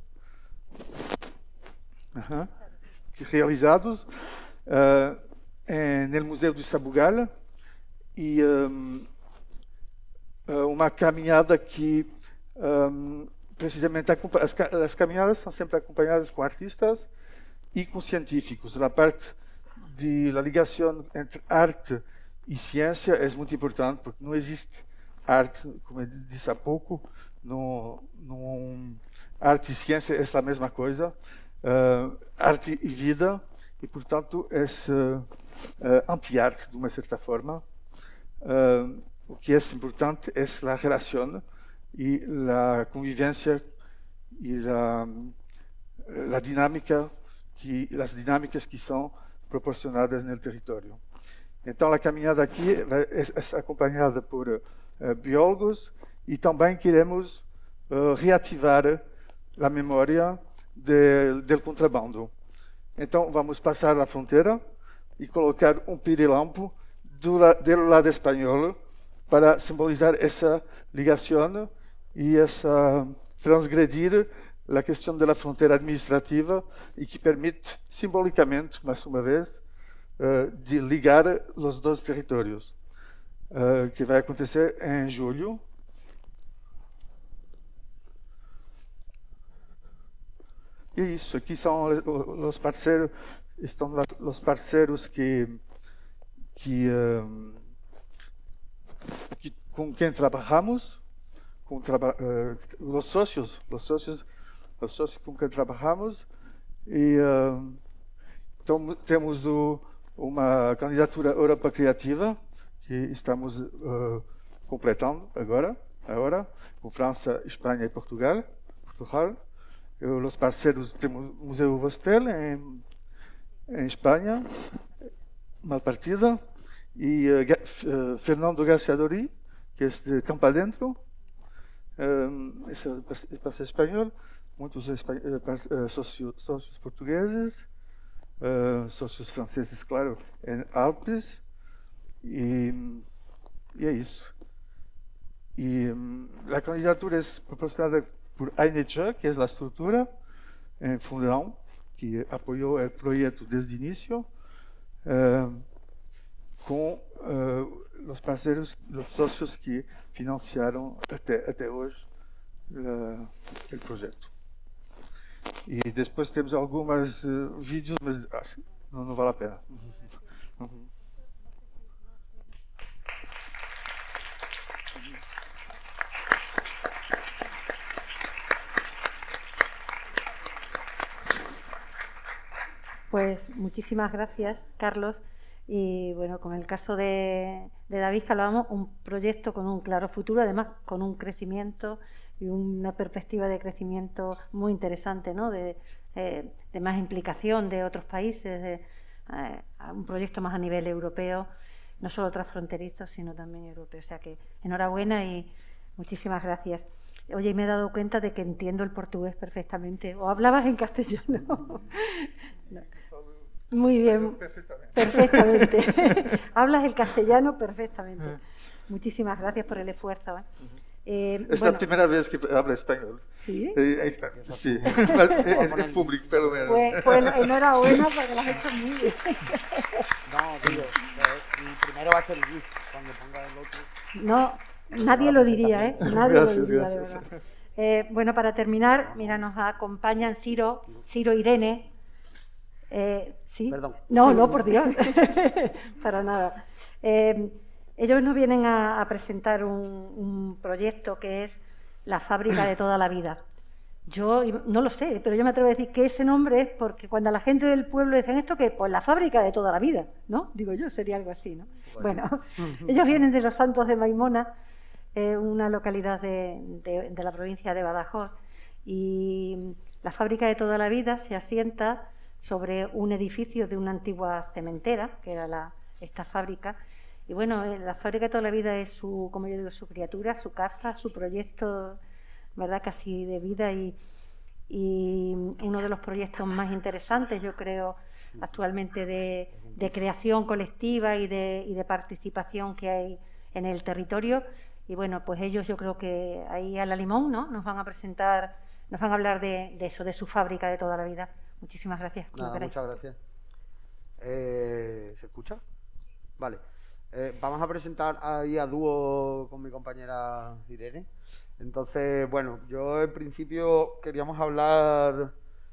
uh-huh, que realizados uh, em, no Museu de Sabugal, e um, uma caminhada que um, precisamente as, as caminhadas são sempre acompanhadas com artistas e com científicos. A parte de a ligação entre arte e ciência é muito importante, porque não existe arte, como eu disse há pouco, não, não, arte e ciência é a mesma coisa, uh, arte e vida, e portanto é uh, anti-arte de uma certa forma. Uh, O que é importante é a relação e a convivência e a, a dinâmica, que, as dinâmicas que são proporcionadas no território. Então, a caminhada aqui é acompanhada por uh, biólogos e também queremos uh, reativar a memória de, do contrabando. Então, vamos passar a fronteira e colocar um pirilampo do, do lado espanhol para simbolizar essa ligação e essa transgredir a questão da fronteira administrativa e que permite simbolicamente, mais uma vez, uh, de ligar os dois territórios, uh, que vai acontecer em julho. E isso, aqui são os parceiros, estão os parceiros que que uh, Que, com quem trabalhamos, com traba, uh, os sócios, os sócios, os sócios com quem trabalhamos, e uh, então temos o, uma candidatura Europa Criativa que estamos uh, completando agora, agora, com França, Espanha e Portugal. Portugal. Eu, os parceiros temos o Museu Vostel em, em Espanha, Malpartida. E uh, uh, Fernando Garcia Dori, que é de Campo Adentro, um, esse é parceiro espanhol, muitos espan uh, sócios, sócios portugueses, uh, sócios franceses, claro, em Alpes, e, e é isso. E um, a candidatura é proporcionada por A N H, que é a estrutura em Fundão, que apoiou o projeto desde o início, uh, com uh, os parceiros, os sócios que financiaram até, até hoje uh, o projeto. E depois temos alguns uh, vídeos, mas acho que não, não vale a pena. Uhum. Pues muchísimas gracias, Carlos. Y bueno, con el caso de, de David, que hablábamos, un proyecto con un claro futuro, además con un crecimiento y una perspectiva de crecimiento muy interesante, ¿no? De, eh, de más implicación de otros países, de, eh, un proyecto más a nivel europeo, no solo transfronterizo, sino también europeo. O sea que enhorabuena y muchísimas gracias. Oye, y me he dado cuenta de que entiendo el portugués perfectamente. ¿O hablabas en castellano? No. Muy bien. Perfectamente. Perfectamente. Hablas el castellano perfectamente. Muchísimas gracias por el esfuerzo. ¿eh? Eh, Es bueno. la primera vez que hablo español. ¿Sí? Eh, eh, sí, en el público, pelo menos. Pues, pues enhorabuena porque lo has hecho muy bien. No, digo, eh, primero va a ser Luis cuando ponga el otro. No, nadie lo diría, ¿eh? Nadie Gracias, lo diría, gracias. de verdad. Eh, bueno, para terminar, mira, nos acompañan Ciro, Ciro Irene. Eh, ¿sí? Perdón. No, no, por Dios. Para nada. Eh, ellos nos vienen a, a presentar un, un proyecto que es la fábrica de toda la vida. Yo no lo sé, pero yo me atrevo a decir que ese nombre es porque cuando a la gente del pueblo dicen esto, que pues la fábrica de toda la vida, ¿no? Digo yo, sería algo así, ¿no? Bueno, ellos vienen de Los Santos de Maimona, eh, una localidad de, de, de la provincia de Badajoz, y la fábrica de toda la vida se asienta sobre un edificio de una antigua cementera, que era la, esta fábrica. Y bueno, la fábrica de toda la vida es su, como yo digo, su criatura, su casa, su proyecto, ¿verdad? Casi de vida y, y uno de los proyectos más interesantes, yo creo, actualmente de, de creación colectiva y de, y de participación que hay en el territorio. Y bueno, pues ellos yo creo que ahí a la limón, ¿no? Nos van a presentar, nos van a hablar de, de eso, de su fábrica de toda la vida. Muchísimas gracias. Nada, muchas gracias. Eh, ¿Se escucha? Vale. Eh, vamos a presentar ahí a dúo con mi compañera Irene. Entonces, bueno, yo en principio queríamos hablar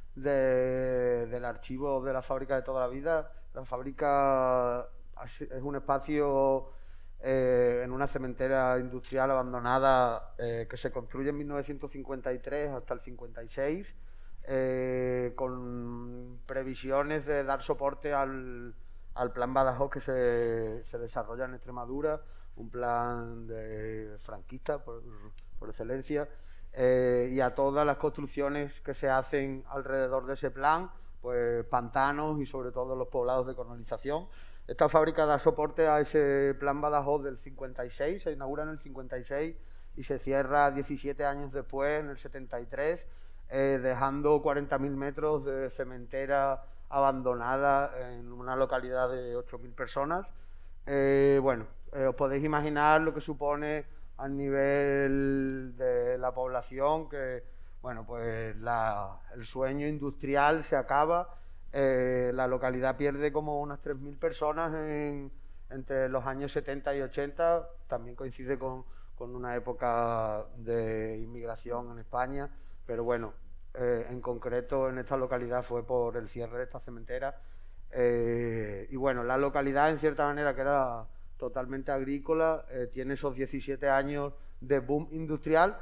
de, del archivo de la fábrica de toda la vida. La fábrica es un espacio eh, en una cementera industrial abandonada eh, que se construye en mil novecientos cincuenta y tres hasta el cincuenta y seis, eh, con previsiones de dar soporte al al plan Badajoz que se, se desarrolla en Extremadura, un plan de franquista por, por excelencia, eh, y a todas las construcciones que se hacen alrededor de ese plan, pues pantanos y sobre todo los poblados de colonización. Esta fábrica da soporte a ese plan Badajoz del cincuenta y seis, se inaugura en el cincuenta y seis y se cierra diecisiete años después, en el setenta y tres, eh, dejando cuarenta mil metros de cementera abandonada en una localidad de ocho mil personas. Eh, bueno, eh, os podéis imaginar lo que supone a nivel de la población, que bueno, pues la, el sueño industrial se acaba, eh, la localidad pierde como unas tres mil personas en, entre los años setenta y ochenta, también coincide con, con una época de inmigración en España, pero bueno, Eh, en concreto en esta localidad fue por el cierre de esta cementera, eh, y bueno, la localidad en cierta manera que era totalmente agrícola, eh, tiene esos diecisiete años de boom industrial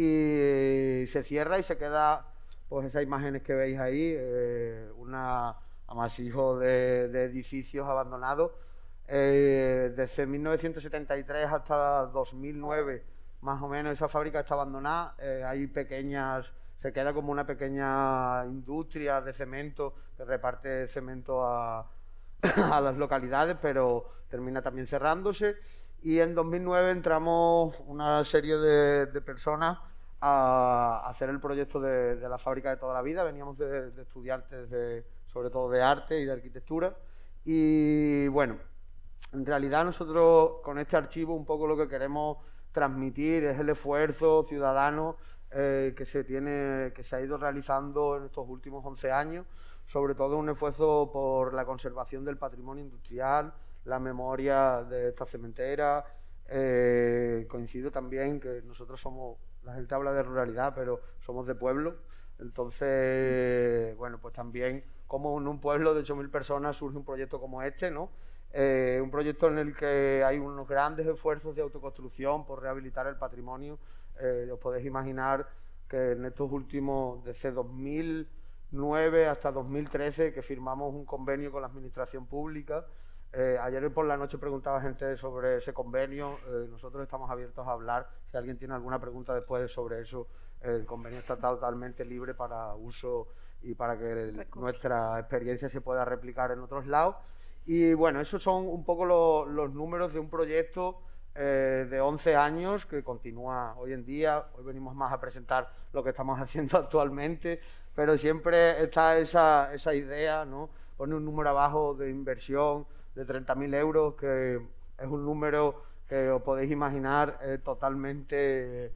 y se cierra y se queda pues esas imágenes que veis ahí, eh, una amasijo de, de edificios abandonados, eh, desde mil novecientos setenta y tres hasta dos mil nueve más o menos esa fábrica está abandonada, eh, hay pequeñas se queda como una pequeña industria de cemento que reparte cemento a, a las localidades, pero termina también cerrándose. Y en dos mil nueve entramos una serie de, de personas a hacer el proyecto de, de la fábrica de toda la vida. Veníamos de, de estudiantes, de, sobre todo de arte y de arquitectura. Y bueno, en realidad nosotros con este archivo un poco lo que queremos transmitir es el esfuerzo ciudadano Eh, que se tiene, que se ha ido realizando en estos últimos once años, sobre todo un esfuerzo por la conservación del patrimonio industrial, la memoria de esta cementera. Eh, coincido también que nosotros somos, la gente habla de ruralidad, pero somos de pueblo, entonces, bueno, pues también como en un pueblo de ocho mil personas surge un proyecto como este, ¿no? Eh, un proyecto en el que hay unos grandes esfuerzos de autoconstrucción por rehabilitar el patrimonio. Eh, os podéis imaginar que en estos últimos, desde dos mil nueve hasta dos mil trece, que firmamos un convenio con la administración pública. Eh, ayer por la noche preguntaba gente sobre ese convenio, eh, nosotros estamos abiertos a hablar, si alguien tiene alguna pregunta después sobre eso, el convenio está totalmente libre para uso y para que el, nuestra experiencia se pueda replicar en otros lados. Y bueno, esos son un poco lo, los números de un proyecto eh, de once años que continúa hoy en día. Hoy venimos más a presentar lo que estamos haciendo actualmente, pero siempre está esa, esa idea, ¿no? Pone un número abajo de inversión de treinta mil euros, que es un número que os podéis imaginar eh, totalmente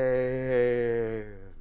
eh,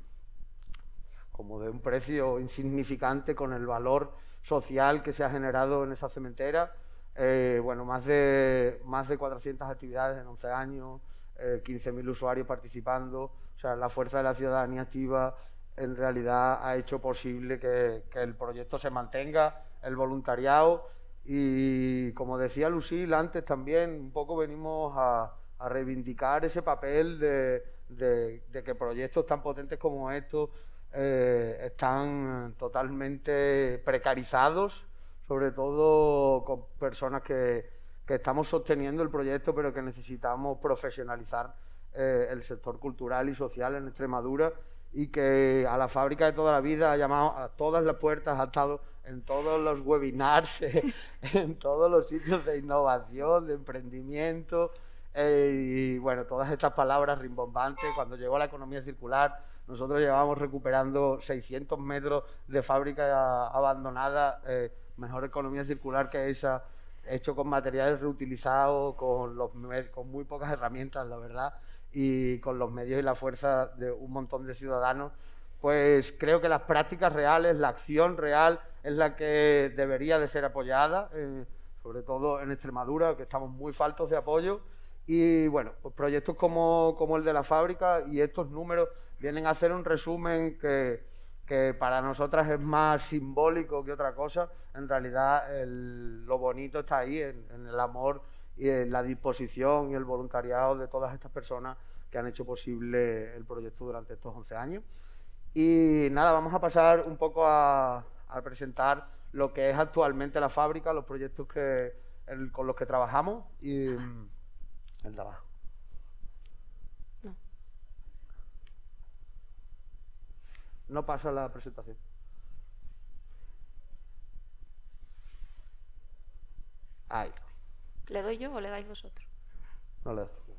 como de un precio insignificante con el valor social que se ha generado en esa cementera. Eh, bueno, más de, más de cuatrocientas actividades en once años, eh, quince mil usuarios participando. O sea, la fuerza de la ciudadanía activa en realidad ha hecho posible que, que el proyecto se mantenga, el voluntariado. Y como decía Lucille antes también, un poco venimos a, a reivindicar ese papel de, de, de que proyectos tan potentes como estos eh, están totalmente precarizados, sobre todo con personas que, que estamos sosteniendo el proyecto, pero que necesitamos profesionalizar eh, el sector cultural y social en Extremadura, y que a la fábrica de toda la vida ha llamado a todas las puertas, ha estado en todos los webinars, en todos los sitios de innovación, de emprendimiento, eh, y bueno, todas estas palabras rimbombantes. Cuando llegó la economía circular, nosotros llevábamos recuperando seiscientos metros de fábrica abandonada, eh, mejor economía circular que esa, hecho con materiales reutilizados, con, los, con muy pocas herramientas, la verdad, y con los medios y la fuerza de un montón de ciudadanos. Pues creo que las prácticas reales, la acción real es la que debería de ser apoyada, eh, sobre todo en Extremadura, que estamos muy faltos de apoyo. Y bueno, pues proyectos como, como el de la fábrica y estos números vienen a hacer un resumen que, que para nosotras es más simbólico que otra cosa. En realidad el, lo bonito está ahí, en, en el amor y en la disposición y el voluntariado de todas estas personas que han hecho posible el proyecto durante estos once años. Y nada, vamos a pasar un poco a, a presentar lo que es actualmente la fábrica, los proyectos que, el, con los que trabajamos, y el de abajo. No. No pasa la presentación. Ahí. ¿Le doy yo o le dais vosotros? No le das tú.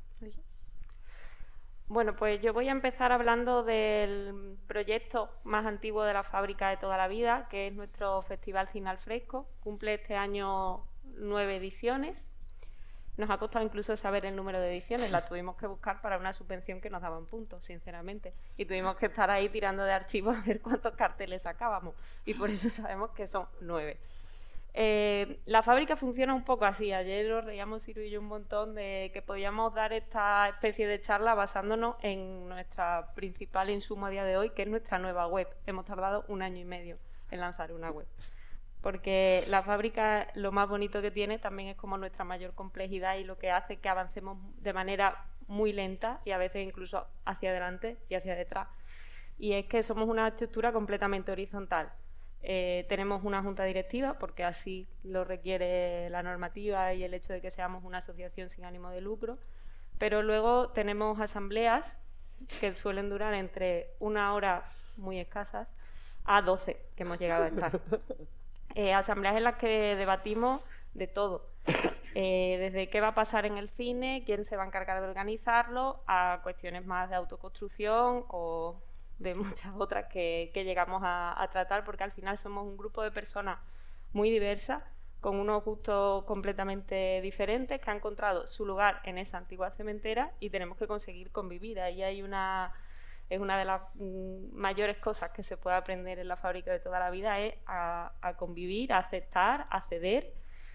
Bueno, pues yo voy a empezar hablando del proyecto más antiguo de la fábrica de toda la vida, que es nuestro Festival Cine al Fresco. Cumple este año nueve ediciones. Nos ha costado incluso saber el número de ediciones, la tuvimos que buscar para una subvención que nos daban puntos, sinceramente. Y tuvimos que estar ahí tirando de archivos a ver cuántos carteles sacábamos. Y por eso sabemos que son nueve. Eh, la fábrica funciona un poco así. Ayer nos reíamos Ciro y yo un montón de que podíamos dar esta especie de charla basándonos en nuestra principal insumo a día de hoy, que es nuestra nueva web. Hemos tardado un año y medio en lanzar una web, porque la fábrica, lo más bonito que tiene también es como nuestra mayor complejidad y lo que hace que avancemos de manera muy lenta y a veces incluso hacia adelante y hacia detrás. Y es que somos una estructura completamente horizontal. Eh, tenemos una junta directiva, porque así lo requiere la normativa y el hecho de que seamos una asociación sin ánimo de lucro, pero luego tenemos asambleas que suelen durar entre una hora muy escasas a doce, que hemos llegado a estar. Eh, asambleas en las que debatimos de todo, eh, desde qué va a pasar en el cine, quién se va a encargar de organizarlo, a cuestiones más de autoconstrucción o de muchas otras que, que llegamos a, a tratar, porque al final somos un grupo de personas muy diversas, con unos gustos completamente diferentes, que han encontrado su lugar en esa antigua cementera y tenemos que conseguir convivir. Ahí hay una, es una de las mm, mayores cosas que se puede aprender en la fábrica de toda la vida, es a, a convivir, a aceptar, a ceder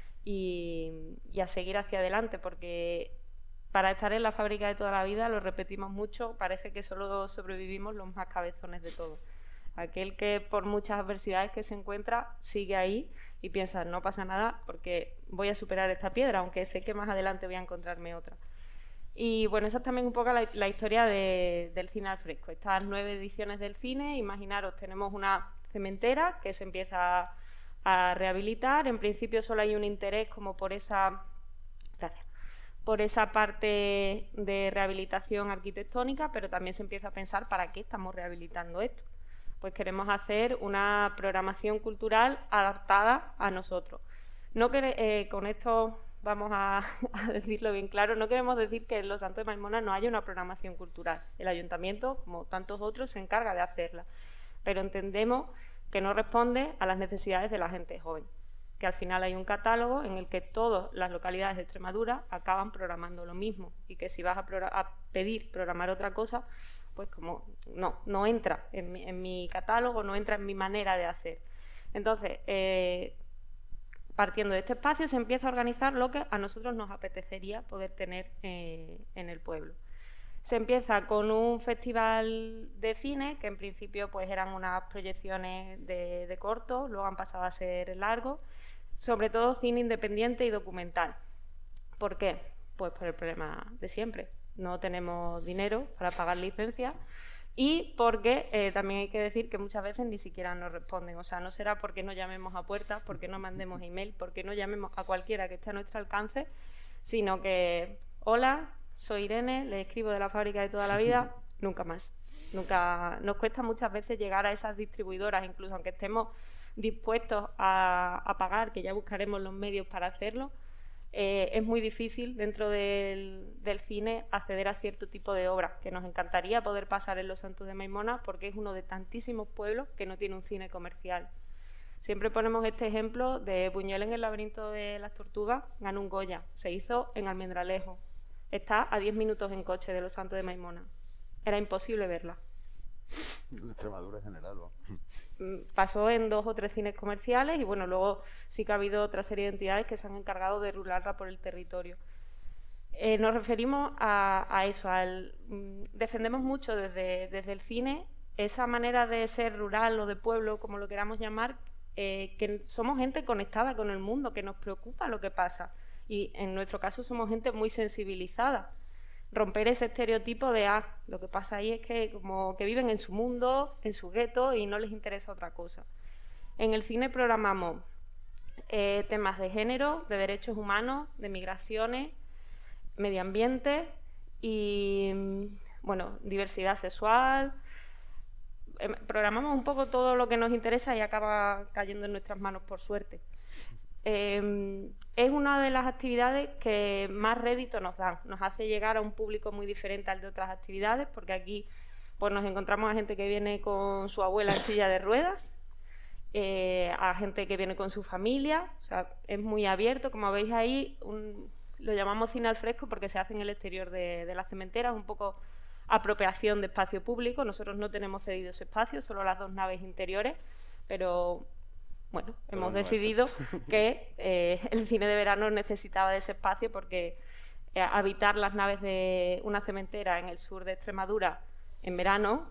y, y a seguir hacia adelante, porque para estar en la fábrica de toda la vida, lo repetimos mucho, parece que solo sobrevivimos los más cabezones de todos. Aquel que por muchas adversidades que se encuentra sigue ahí y piensa, no pasa nada porque voy a superar esta piedra, aunque sé que más adelante voy a encontrarme otra. Y bueno, esa es también un poco la, la historia de, del cine al fresco. Estas nueve ediciones del cine, imaginaros, tenemos una cementera que se empieza a rehabilitar. En principio solo hay un interés como por esa... Gracias. por esa parte de rehabilitación arquitectónica, pero también se empieza a pensar para qué estamos rehabilitando esto. Pues queremos hacer una programación cultural adaptada a nosotros. No que, eh, con esto, vamos a, a decirlo bien claro, no queremos decir que en Los Santos de Maimona no haya una programación cultural. El ayuntamiento, como tantos otros, se encarga de hacerla, pero entendemos que no responde a las necesidades de la gente joven, que al final hay un catálogo en el que todas las localidades de Extremadura acaban programando lo mismo, y que si vas a, a pedir programar otra cosa, pues como no, no entra en mi, en mi catálogo, no entra en mi manera de hacer. Entonces, eh, partiendo de este espacio se empieza a organizar lo que a nosotros nos apetecería poder tener eh, en el pueblo. Se empieza con un festival de cine, que en principio pues eran unas proyecciones de, de cortos, luego han pasado a ser largos, sobre todo cine independiente y documental. ¿Por qué? Pues por el problema de siempre. No tenemos dinero para pagar licencias, y porque eh, también hay que decir que muchas veces ni siquiera nos responden. O sea, no será porque no llamemos a puertas, porque no mandemos email, porque no llamemos a cualquiera que esté a nuestro alcance, sino que, hola, soy Irene, le escribo de la fábrica de toda la vida, nunca más. Nunca, nos cuesta muchas veces llegar a esas distribuidoras, incluso aunque estemos dispuestos a, a pagar, que ya buscaremos los medios para hacerlo. Eh, es muy difícil dentro del, del cine acceder a cierto tipo de obras, que nos encantaría poder pasar en Los Santos de Maimona, porque es uno de tantísimos pueblos que no tiene un cine comercial. Siempre ponemos este ejemplo de Buñuel en el laberinto de las tortugas, ganó un Goya, se hizo en Almendralejo, está a diez minutos en coche de Los Santos de Maimona. Era imposible verla. Extremadura en general, ¿no? Pasó en dos o tres cines comerciales y bueno, luego sí que ha habido otra serie de entidades que se han encargado de rularla por el territorio. Eh, nos referimos a, a eso, al, mm, defendemos mucho desde, desde el cine esa manera de ser rural o de pueblo, como lo queramos llamar, eh, que somos gente conectada con el mundo, que nos preocupa lo que pasa, y en nuestro caso somos gente muy sensibilizada. Romper ese estereotipo de, ah, lo que pasa ahí es que como que viven en su mundo, en su gueto, y no les interesa otra cosa. En el cine programamos eh, temas de género, de derechos humanos, de migraciones, medio ambiente y, bueno, diversidad sexual. Eh, programamos un poco todo lo que nos interesa y acaba cayendo en nuestras manos, por suerte. Eh, es una de las actividades que más rédito nos dan, nos hace llegar a un público muy diferente al de otras actividades, porque aquí pues, nos encontramos a gente que viene con su abuela en silla de ruedas, eh, a gente que viene con su familia, o sea, es muy abierto, como veis ahí, un, lo llamamos cine al fresco porque se hace en el exterior de, de las cementeras, un poco apropiación de espacio público. Nosotros no tenemos cedido ese espacio, solo las dos naves interiores, pero... Bueno, Pero hemos decidido que eh, el cine de verano necesitaba de ese espacio porque eh, habitar las naves de una cementera en el sur de Extremadura en verano,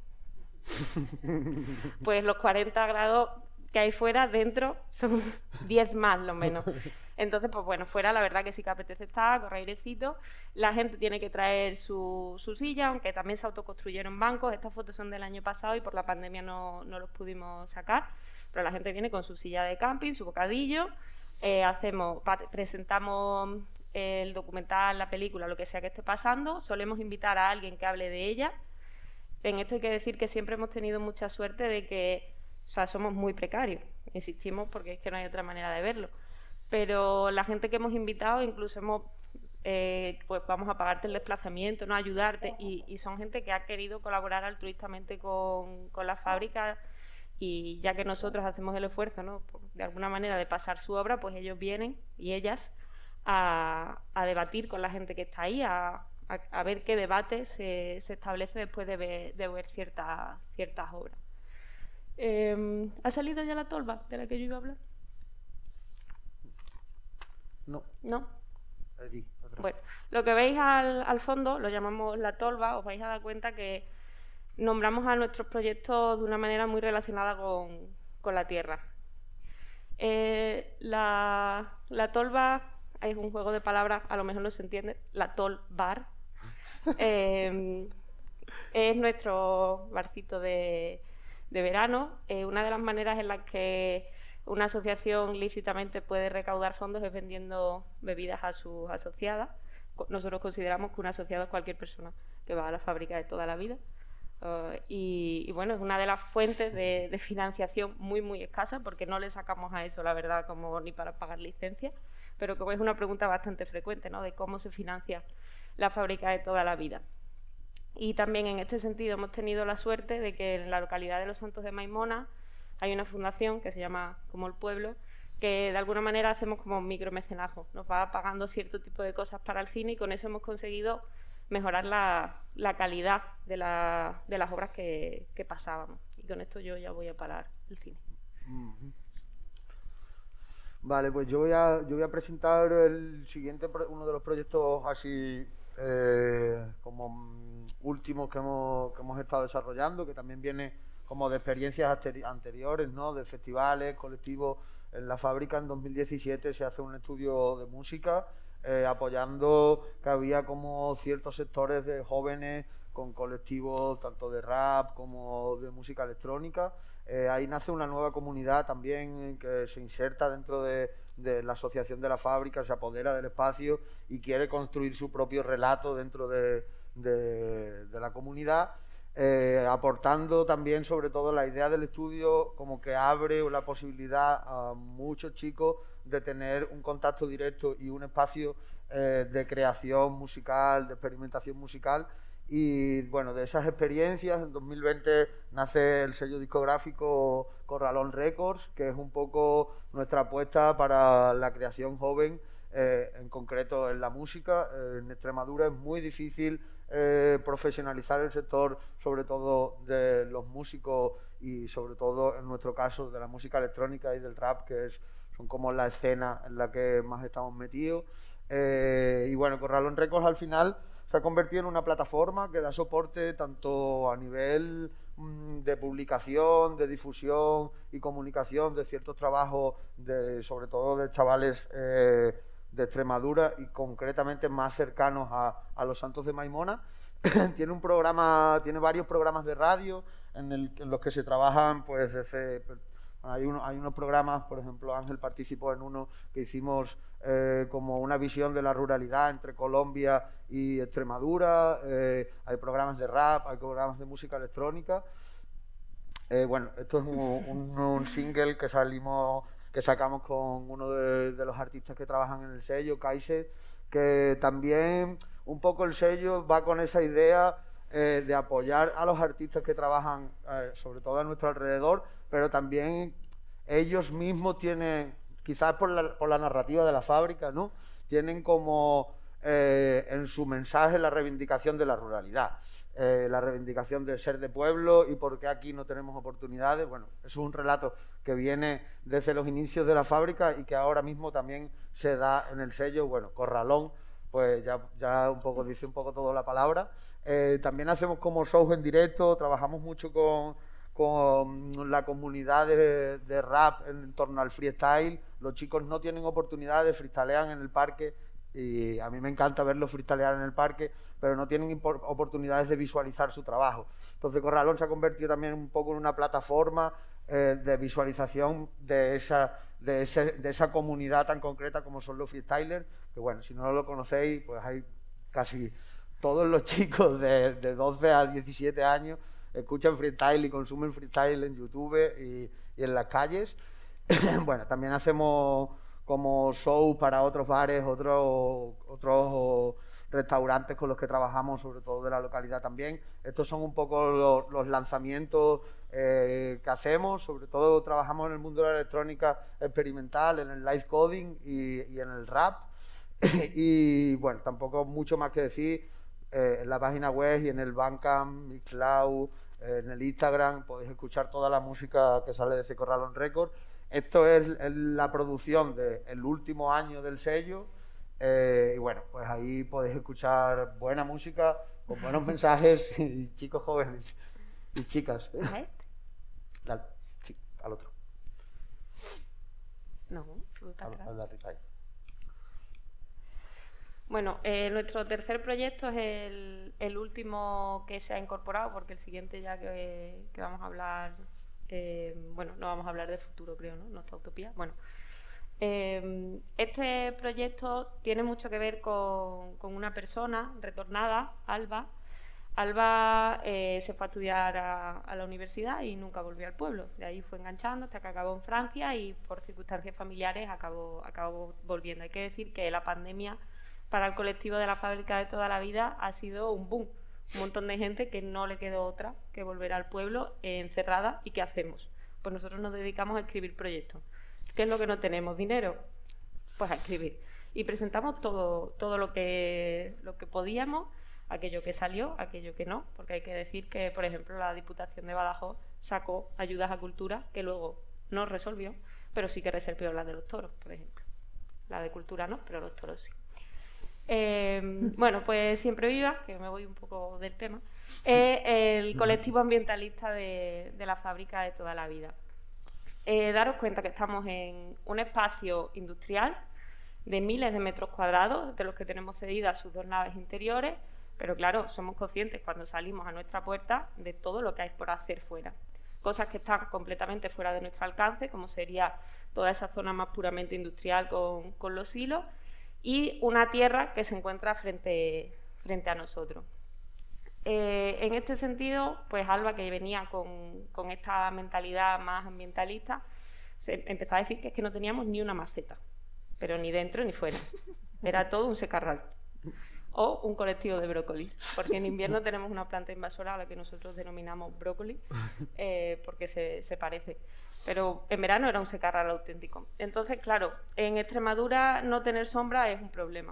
pues los cuarenta grados que hay fuera, dentro, son diez más lo menos. Entonces, pues bueno, fuera la verdad que sí que apetece estar, correr airecito. La gente tiene que traer su, su silla, aunque también se autoconstruyeron bancos. Estas fotos son del año pasado y por la pandemia no, no los pudimos sacar. Pero la gente viene con su silla de camping, su bocadillo, eh, hacemos, presentamos el documental, la película, lo que sea que esté pasando, solemos invitar a alguien que hable de ella. En esto hay que decir que siempre hemos tenido mucha suerte de que, o sea, somos muy precarios, insistimos porque es que no hay otra manera de verlo. Pero la gente que hemos invitado, incluso hemos, eh, pues vamos a pagarte el desplazamiento, no ayudarte, y, y son gente que ha querido colaborar altruistamente con, con la fábrica. Y ya que nosotros hacemos el esfuerzo, ¿no?, de alguna manera de pasar su obra, pues ellos vienen y ellas a, a debatir con la gente que está ahí, a, a, a ver qué debate se, se establece después de ver, de ver ciertas, ciertas obras. Eh, ¿Ha salido ya la tolva de la que yo iba a hablar? No. ¿No? Allí, bueno, lo que veis al, al fondo lo llamamos la tolva. Os vais a dar cuenta que nombramos a nuestros proyectos de una manera muy relacionada con, con la tierra. Eh, la, la tolva es un juego de palabras, a lo mejor no se entiende, la tol bar. Eh, es nuestro barcito de, de verano. Eh, una de las maneras en las que una asociación lícitamente puede recaudar fondos es vendiendo bebidas a sus asociadas. Nosotros consideramos que un asociado es cualquier persona que va a la fábrica de toda la vida. Uh, y, y bueno, es una de las fuentes de, de financiación muy, muy escasa, porque no le sacamos a eso, la verdad, como ni para pagar licencias, pero como es una pregunta bastante frecuente, ¿no?, de cómo se financia la fábrica de toda la vida. Y también en este sentido hemos tenido la suerte de que en la localidad de Los Santos de Maimona hay una fundación que se llama Como el Pueblo, que de alguna manera hacemos como micromecenazgo, nos va pagando cierto tipo de cosas para el cine, y con eso hemos conseguido mejorar la, la calidad de, la, de las obras que, que pasábamos. Y con esto yo ya voy a parar el cine. Uh-huh. Vale, pues yo voy a, yo voy a presentar el siguiente, uno de los proyectos así eh, como últimos que hemos, que hemos estado desarrollando, que también viene como de experiencias anteriores, ¿no?, de festivales, colectivos. En la fábrica en dos mil diecisiete se hace un estudio de música, eh, apoyando que había como ciertos sectores de jóvenes con colectivos tanto de rap como de música electrónica. Eh, ahí nace una nueva comunidad también que se inserta dentro de, de la asociación de la fábrica, se apodera del espacio y quiere construir su propio relato dentro de, de, de la comunidad. Eh, aportando también sobre todo la idea del estudio como que abre la posibilidad a muchos chicos de tener un contacto directo y un espacio eh, de creación musical, de experimentación musical. Y bueno, de esas experiencias en dos mil veinte nace el sello discográfico Corralón Records, que es un poco nuestra apuesta para la creación joven, eh, en concreto en la música. Eh, en Extremadura es muy difícil Eh, profesionalizar el sector, sobre todo de los músicos y sobre todo en nuestro caso de la música electrónica y del rap, que es, son como la escena en la que más estamos metidos. Eh, y bueno, Corralón Records al final se ha convertido en una plataforma que da soporte tanto a nivel mmm, de publicación, de difusión y comunicación de ciertos trabajos, de, sobre todo de chavales eh, de Extremadura y concretamente más cercanos a, a Los Santos de Maimona. Tiene un programa, tiene varios programas de radio en, el, en los que se trabajan, pues desde, hay, uno, hay unos programas, por ejemplo, Ángel participó en uno que hicimos eh, como una visión de la ruralidad entre Colombia y Extremadura. Eh, hay programas de rap, hay programas de música electrónica. Eh, bueno, esto es un, un, un single que salimos que sacamos con uno de, de los artistas que trabajan en el sello, Kaiser, que también un poco el sello va con esa idea eh, de apoyar a los artistas que trabajan eh, sobre todo a nuestro alrededor, pero también ellos mismos tienen, quizás por la, por la narrativa de la fábrica, ¿no?, tienen como eh, en su mensaje la reivindicación de la ruralidad. Eh, la reivindicación de ser de pueblo y por qué aquí no tenemos oportunidades. Bueno, eso es un relato que viene desde los inicios de la fábrica y que ahora mismo también se da en el sello. Bueno, Corralón, pues ya, ya un poco dice un poco toda la palabra. Eh, también hacemos como shows en directo, trabajamos mucho con, con la comunidad de, de rap en torno al freestyle. Los chicos no tienen oportunidades, freestylean en el parque, y a mí me encanta verlos freestylear en el parque, pero no tienen oportunidades de visualizar su trabajo. Entonces Corralón se ha convertido también un poco en una plataforma eh, de visualización de esa, de, ese, de esa comunidad tan concreta como son los freestylers, que bueno, si no lo conocéis, pues hay casi todos los chicos de, de doce a diecisiete años escuchan freestyle y consumen freestyle en YouTube y, y en las calles. Bueno, también hacemos como show para otros bares, otros, otros restaurantes con los que trabajamos, sobre todo de la localidad también. Estos son un poco los, los lanzamientos eh, que hacemos. Sobre todo trabajamos en el mundo de la electrónica experimental, en el live coding y, y en el rap. Y bueno, tampoco mucho más que decir. Eh, en la página web y en el Bandcamp, Mixcloud, eh, en el Instagram podéis escuchar toda la música que sale de Corralón Records. Esto es la producción del último año del sello, eh, y bueno, pues ahí podéis escuchar buena música con buenos mensajes y chicos jóvenes y chicas. ¿Eh? Dale, sí, al otro. No, al, al de arriba ahí. Bueno, eh, nuestro tercer proyecto es el, el último que se ha incorporado, porque el siguiente ya que, que vamos a hablar... Eh, bueno, no vamos a hablar de futuro, creo, ¿no? Nuestra utopía. Bueno, eh, este proyecto tiene mucho que ver con, con una persona retornada, Alba. Alba eh, se fue a estudiar a, a la universidad y nunca volvió al pueblo. De ahí fue enganchando hasta que acabó en Francia y por circunstancias familiares acabó, acabó volviendo. Hay que decir que la pandemia para el colectivo de la Fábrica de Toda la Vida ha sido un boom. Un montón de gente que no le quedó otra que volver al pueblo eh, encerrada. ¿Y qué hacemos? Pues nosotros nos dedicamos a escribir proyectos. ¿Qué es lo que no tenemos? ¿Dinero? Pues a escribir. Y presentamos todo, todo lo que, lo que podíamos, aquello que salió, aquello que no, porque hay que decir que, por ejemplo, la Diputación de Badajoz sacó ayudas a cultura que luego no resolvió, pero sí que resolvió la de los toros, por ejemplo. La de cultura no, pero los toros sí. Eh, bueno, pues Siempre Viva, que me voy un poco del tema, es el colectivo ambientalista de, de la Fábrica de Toda la Vida. Eh, daros cuenta que estamos en un espacio industrial de miles de metros cuadrados, de los que tenemos cedidas sus dos naves interiores, pero claro, somos conscientes cuando salimos a nuestra puerta de todo lo que hay por hacer fuera. Cosas que están completamente fuera de nuestro alcance, como sería toda esa zona más puramente industrial con, con los silos, y una tierra que se encuentra frente, frente a nosotros. Eh, en este sentido, pues Alba, que venía con, con esta mentalidad más ambientalista, se empezó a decir que es que no teníamos ni una maceta, pero ni dentro ni fuera. Era todo un secarral. O un colectivo de brócolis, porque en invierno tenemos una planta invasora a la que nosotros denominamos brócoli, eh, porque se, se parece. Pero en verano era un secarral auténtico. Entonces, claro, en Extremadura no tener sombra es un problema.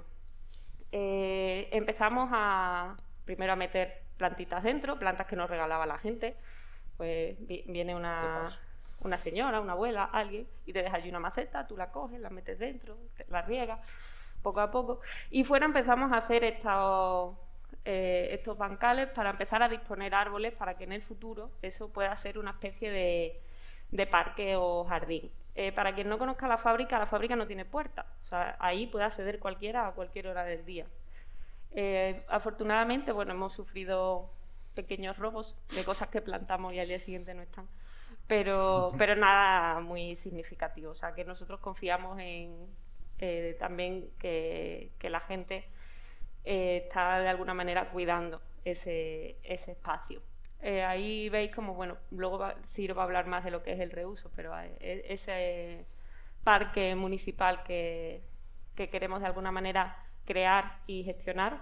Eh, empezamos a, primero a meter plantitas dentro, plantas que nos regalaba la gente. Pues viene una, una señora, una abuela, alguien, y te deja allí una maceta, tú la coges, la metes dentro, la riegas, poco a poco, y fuera empezamos a hacer estos, eh, estos bancales para empezar a disponer árboles para que en el futuro eso pueda ser una especie de, de parque o jardín. Eh, para quien no conozca la fábrica, la fábrica no tiene puerta, o sea, ahí puede acceder cualquiera a cualquier hora del día. Eh, afortunadamente, bueno, hemos sufrido pequeños robos de cosas que plantamos y al día siguiente no están, pero, pero nada muy significativo, o sea, que nosotros confiamos en Eh, también que, que la gente eh, está de alguna manera cuidando ese, ese espacio. Eh, ahí veis como, bueno, luego va, Ciro va a hablar más de lo que es el reuso, pero eh, ese parque municipal que, que queremos de alguna manera crear y gestionar.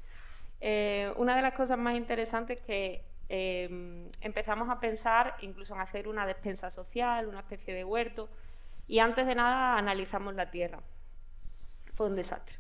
Eh, una de las cosas más interesantes es que eh, empezamos a pensar incluso en hacer una despensa social, una especie de huerto, y antes de nada analizamos la tierra. Fue un desastre.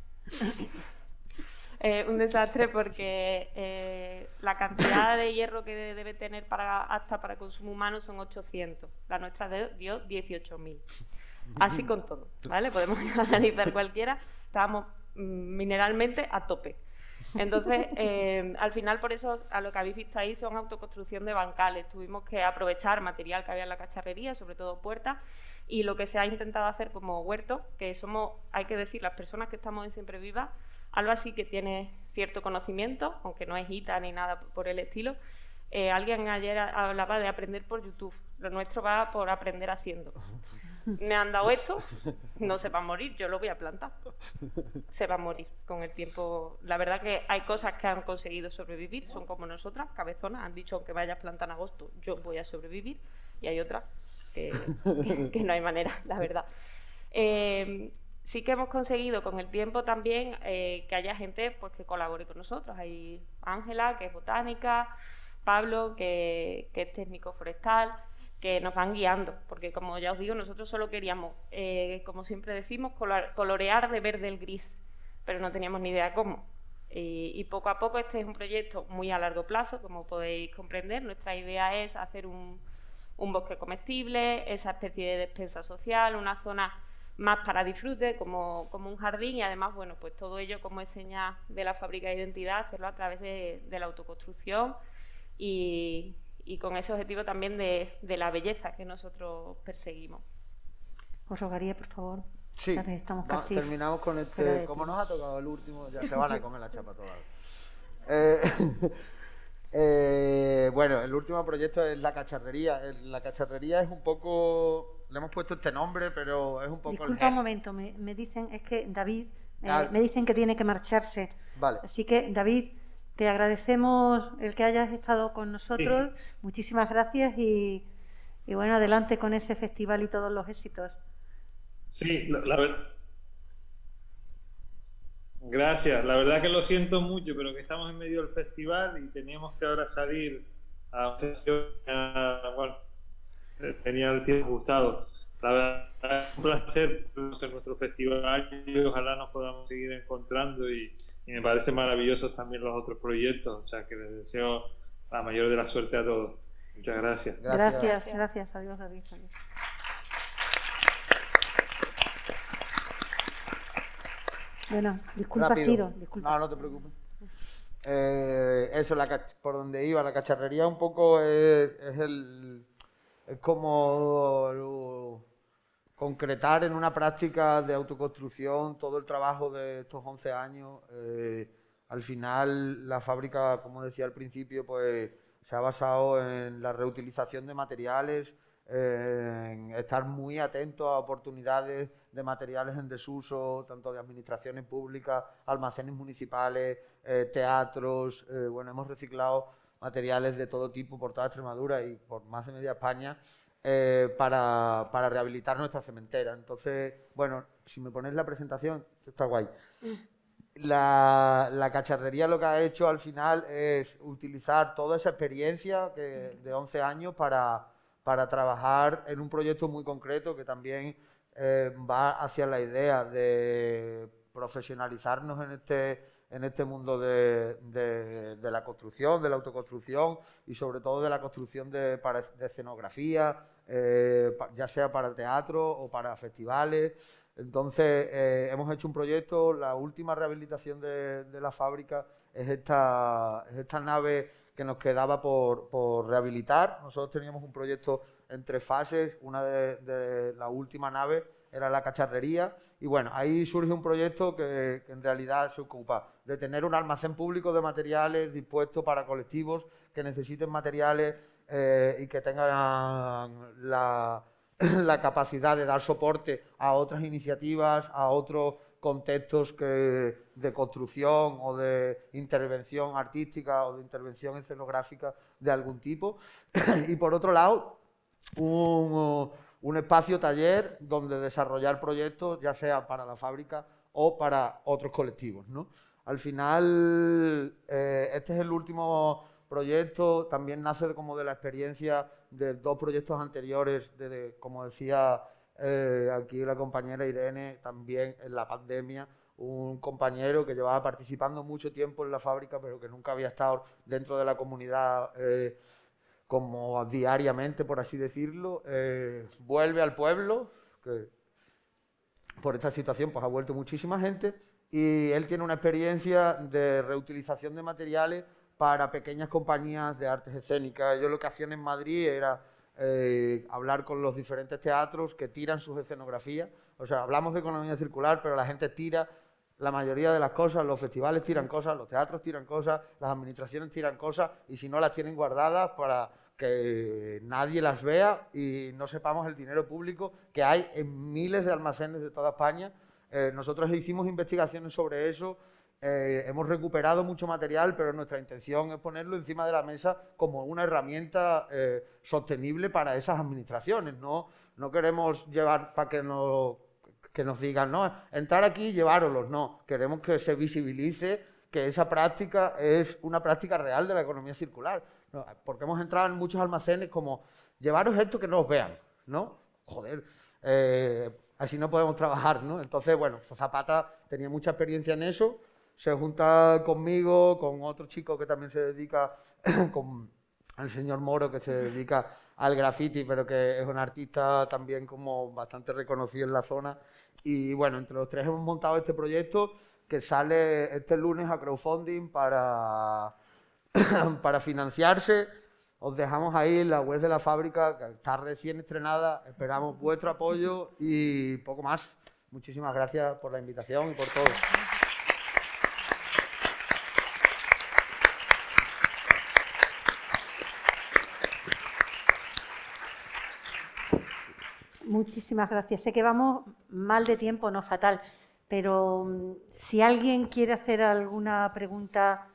eh, un desastre porque eh, la cantidad de hierro que debe tener para, hasta para consumo humano son ochocientos. La nuestra dio dieciocho mil. Así con todo, ¿vale? Podemos analizar cualquiera. Estábamos mineralmente a tope. Entonces, eh, al final, por eso, a lo que habéis visto ahí son autoconstrucción de bancales. Tuvimos que aprovechar material que había en la cacharrería, sobre todo puertas, y lo que se ha intentado hacer como huerto, que somos, hay que decir, las personas que estamos en Siempre Viva, Alba sí que tiene cierto conocimiento, aunque no es hita ni nada por el estilo. Eh, alguien ayer hablaba de aprender por YouTube, lo nuestro va por aprender haciendo. Me han dado esto, no se va a morir, yo lo voy a plantar. Se va a morir con el tiempo. La verdad que hay cosas que han conseguido sobrevivir, son como nosotras, cabezonas, han dicho aunque vayas a plantar en agosto, yo voy a sobrevivir, y hay otras que, que no hay manera, la verdad. Eh, sí que hemos conseguido con el tiempo también eh, que haya gente pues, que colabore con nosotros. Hay Ángela, que es botánica, Pablo, que, que es técnico forestal, que nos van guiando, porque como ya os digo, nosotros solo queríamos, eh, como siempre decimos, colorear de verde el gris, pero no teníamos ni idea cómo. Y, y poco a poco este es un proyecto muy a largo plazo, como podéis comprender. Nuestra idea es hacer un, un bosque comestible, esa especie de despensa social, una zona más para disfrute, como, como un jardín, y además, bueno, pues todo ello como es seña de la fábrica de identidad, hacerlo a través de, de la autoconstrucción y, y con ese objetivo también de, de la belleza que nosotros perseguimos. Os rogaría, por favor. Sí, estamos va, casi terminamos con este. Como nos ha tocado el último, ya se van a comer la chapa toda. Eh, eh, bueno, el último proyecto es la cacharrería. La cacharrería es un poco. Le hemos puesto este nombre, pero es un poco. Disculpa el un momento, me, me dicen, es que David, eh, ah, me dicen que tiene que marcharse. Vale. Así que, David, te agradecemos el que hayas estado con nosotros. Sí. Muchísimas gracias y, y bueno, adelante con ese festival y todos los éxitos. Sí, la, la verdad. Gracias, la verdad que lo siento mucho, pero que estamos en medio del festival y teníamos que ahora salir a una sesión, a, bueno, tenía el tiempo ajustado. La verdad es un placer en nuestro festival y ojalá nos podamos seguir encontrando y, y me parecen maravillosos también los otros proyectos, o sea que les deseo la mayor de la suerte a todos. Muchas gracias. Gracias, gracias, gracias. Adiós, David. Adiós. Bueno, disculpa, Rápido. Ciro, disculpa. No, no te preocupes. Eh, eso, la por donde iba, la cacharrería un poco es, es el es como lo, concretar en una práctica de autoconstrucción todo el trabajo de estos once años. Eh, al final, la fábrica, como decía al principio, pues se ha basado en la reutilización de materiales, en estar muy atentos a oportunidades de materiales en desuso, tanto de administraciones públicas, almacenes municipales, eh, teatros. Eh, bueno, hemos reciclado materiales de todo tipo por toda Extremadura y por más de media España eh, para, para rehabilitar nuestra cementera. Entonces, bueno, si me pones la presentación, está guay. La, la cacharrería lo que ha hecho al final es utilizar toda esa experiencia que, de once años para... para trabajar en un proyecto muy concreto que también eh, va hacia la idea de profesionalizarnos en este, en este mundo de, de, de la construcción, de la autoconstrucción y sobre todo de la construcción de, para, de escenografía, eh, ya sea para teatro o para festivales. Entonces eh, hemos hecho un proyecto, la última rehabilitación de, de la fábrica es esta, es esta nave que nos quedaba por, por rehabilitar. Nosotros teníamos un proyecto en tres fases, una de, de la última nave era la cacharrería y bueno, ahí surge un proyecto que, que en realidad se ocupa de tener un almacén público de materiales dispuesto para colectivos que necesiten materiales eh, y que tengan la, la capacidad de dar soporte a otras iniciativas, a otros contextos que, de construcción o de intervención artística o de intervención escenográfica de algún tipo. Y por otro lado, un, un espacio taller donde desarrollar proyectos, ya sea para la fábrica o para otros colectivos, ¿no? Al final, eh, este es el último proyecto, también nace como de la experiencia de dos proyectos anteriores, de, de, como decía Eh, aquí la compañera Irene, también en la pandemia, un compañero que llevaba participando mucho tiempo en la fábrica, pero que nunca había estado dentro de la comunidad eh, como diariamente, por así decirlo, eh, vuelve al pueblo, que por esta situación pues ha vuelto muchísima gente, y él tiene una experiencia de reutilización de materiales para pequeñas compañías de artes escénicas. Yo lo que hacían en Madrid era Eh, hablar con los diferentes teatros que tiran sus escenografías. O sea, hablamos de economía circular, pero la gente tira la mayoría de las cosas, los festivales tiran cosas, los teatros tiran cosas, las administraciones tiran cosas y si no las tienen guardadas para que nadie las vea y no sepamos el dinero público que hay en miles de almacenes de toda España. Eh, nosotros hicimos investigaciones sobre eso. Eh, hemos recuperado mucho material, pero nuestra intención es ponerlo encima de la mesa como una herramienta eh, sostenible para esas administraciones. No, no queremos llevar para que, no, que nos digan, no, entrar aquí y llevároslos. No, queremos que se visibilice que esa práctica es una práctica real de la economía circular. No, porque hemos entrado en muchos almacenes como, llevaros esto que no os vean, ¿no? Joder, eh, así no podemos trabajar, ¿no? Entonces, bueno, Zapata tenía mucha experiencia en eso. Se junta conmigo, con otro chico que también se dedica, con el señor Moro, que se dedica al graffiti, pero que es un artista también como bastante reconocido en la zona. Y bueno, entre los tres hemos montado este proyecto que sale este lunes a crowdfunding para, para financiarse. Os dejamos ahí la web de la fábrica, que está recién estrenada. Esperamos vuestro apoyo y poco más. Muchísimas gracias por la invitación y por todo. Muchísimas gracias. Sé que vamos mal de tiempo, no fatal, pero um, si alguien quiere hacer alguna pregunta,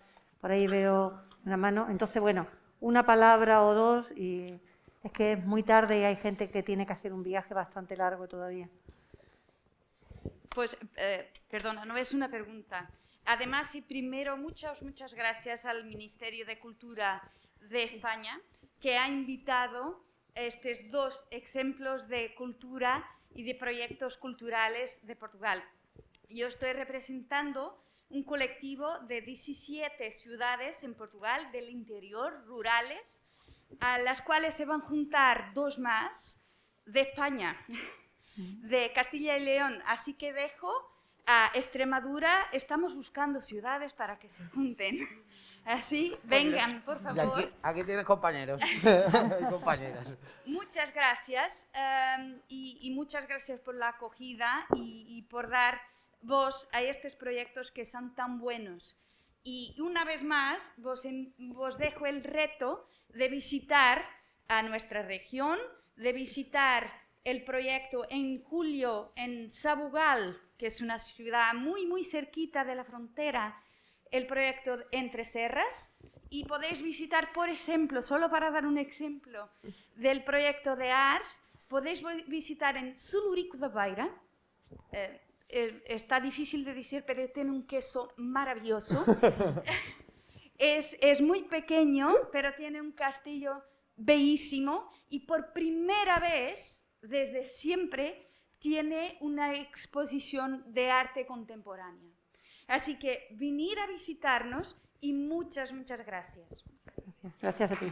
por ahí veo una mano. Entonces, bueno, una palabra o dos, y es que es muy tarde y hay gente que tiene que hacer un viaje bastante largo todavía. Pues, eh, perdona, no es una pregunta. Además, y primero, muchas, muchas gracias al Ministerio de Cultura de España, que ha invitado estos dos ejemplos de cultura y de proyectos culturales de Portugal. Yo estoy representando un colectivo de diecisiete ciudades en Portugal del interior, rurales, a las cuales se van a juntar dos más de España, de Castilla y León. Así que dejo a Extremadura, estamos buscando ciudades para que se junten. Así, vengan, por favor. Y aquí, aquí tienes compañeros y compañeras. Muchas gracias um, y, y muchas gracias por la acogida y, y por dar voz a estos proyectos que son tan buenos. Y una vez más, vos, en, vos dejo el reto de visitar a nuestra región, de visitar el proyecto en julio en Sabugal, que es una ciudad muy, muy cerquita de la frontera, el proyecto Entre Serras, y podéis visitar, por ejemplo, solo para dar un ejemplo del proyecto de Ars, podéis visitar en Sulurico da Beira, eh, eh, está difícil de decir, pero tiene un queso maravilloso, es, es muy pequeño, pero tiene un castillo bellísimo, y por primera vez, desde siempre, tiene una exposición de arte contemporánea. Así que venir a visitarnos y muchas, muchas gracias. Gracias, gracias a ti.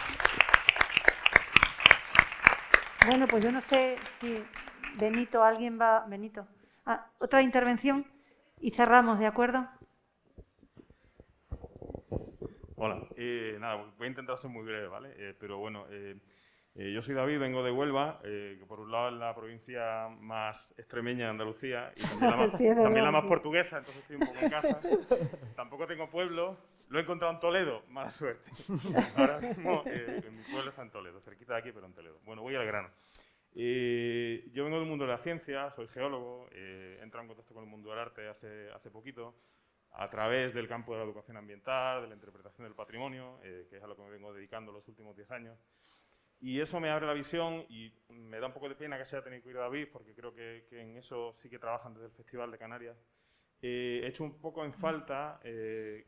Bueno, pues yo no sé si Benito, alguien va... Benito. Ah, otra intervención y cerramos, ¿de acuerdo? Hola, eh, nada, voy a intentar ser muy breve, ¿vale? Eh, pero bueno, eh, eh, yo soy David, vengo de Huelva, eh, que por un lado es la provincia más extremeña de Andalucía y también la más, Sí, verdad, también la más sí. portuguesa, entonces estoy un poco en casa. Tampoco tengo pueblo, lo he encontrado en Toledo, mala suerte. Ahora mismo eh, mi pueblo está en Toledo, cerquita de aquí, pero en Toledo. Bueno, voy al grano. Eh, yo vengo del mundo de la ciencia, soy geólogo, eh, he entrado en contacto con el mundo del arte hace, hace poquito, a través del campo de la educación ambiental, de la interpretación del patrimonio, eh, que es a lo que me vengo dedicando los últimos diez años. Y eso me abre la visión y me da un poco de pena que se haya tenido que ir David, porque creo que, que en eso sí que trabajan desde el Festival de Canarias. Eh, he hecho un poco en falta, eh,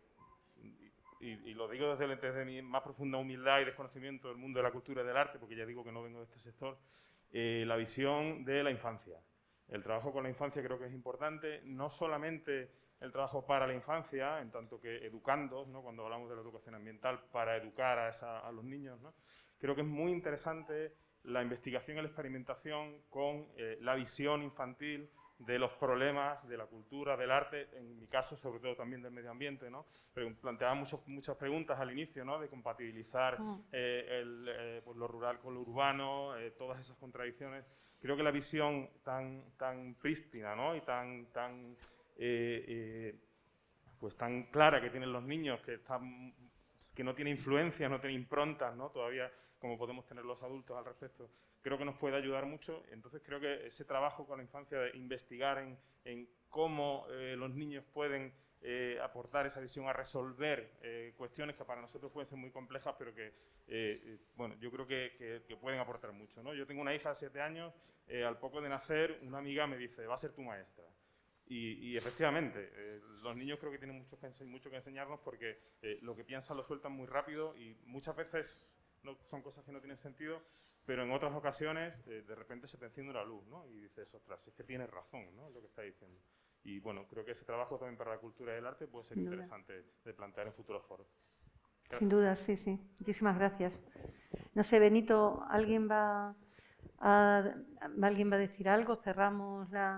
y, y lo digo desde, desde mi más profunda humildad y desconocimiento del mundo de la cultura y del arte, porque ya digo que no vengo de este sector, eh, la visión de la infancia. El trabajo con la infancia creo que es importante, no solamente el trabajo para la infancia, en tanto que educando, ¿no? Cuando hablamos de la educación ambiental, para educar a, esa, a los niños, ¿no? Creo que es muy interesante la investigación y la experimentación con eh, la visión infantil de los problemas de la cultura, del arte, en mi caso, sobre todo también del medio ambiente, ¿no? Pero planteaba muchos, muchas preguntas al inicio, ¿no? De compatibilizar eh, el, eh, pues lo rural con lo urbano, eh, todas esas contradicciones. Creo que la visión tan, tan prístina, ¿no? Y tan... tan Eh, eh, pues tan clara que tienen los niños, que, están, que no tiene influencias, no tiene improntas, ¿no? Todavía como podemos tener los adultos al respecto, creo que nos puede ayudar mucho. Entonces creo que ese trabajo con la infancia de investigar en, en cómo eh, los niños pueden eh, aportar esa visión a resolver eh, cuestiones que para nosotros pueden ser muy complejas, pero que eh, bueno, yo creo que, que, que pueden aportar mucho, ¿no? Yo tengo una hija de siete años, eh, al poco de nacer una amiga me dice, va a ser tu maestra. Y, y efectivamente, eh, los niños creo que tienen mucho que, ense mucho que enseñarnos, porque eh, lo que piensan lo sueltan muy rápido y muchas veces no, son cosas que no tienen sentido, pero en otras ocasiones eh, de repente se te enciende la luz, ¿no? Y dices, ostras, es que tienes razón, ¿no? Lo que está diciendo. Y bueno, creo que ese trabajo también para la cultura y el arte puede ser Sin interesante duda. de plantear en futuros foros. Gracias. Sin duda, sí, sí. Muchísimas gracias. No sé, Benito, ¿alguien va a, ¿alguien va a decir algo? Cerramos la...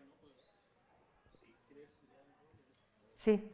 Sí.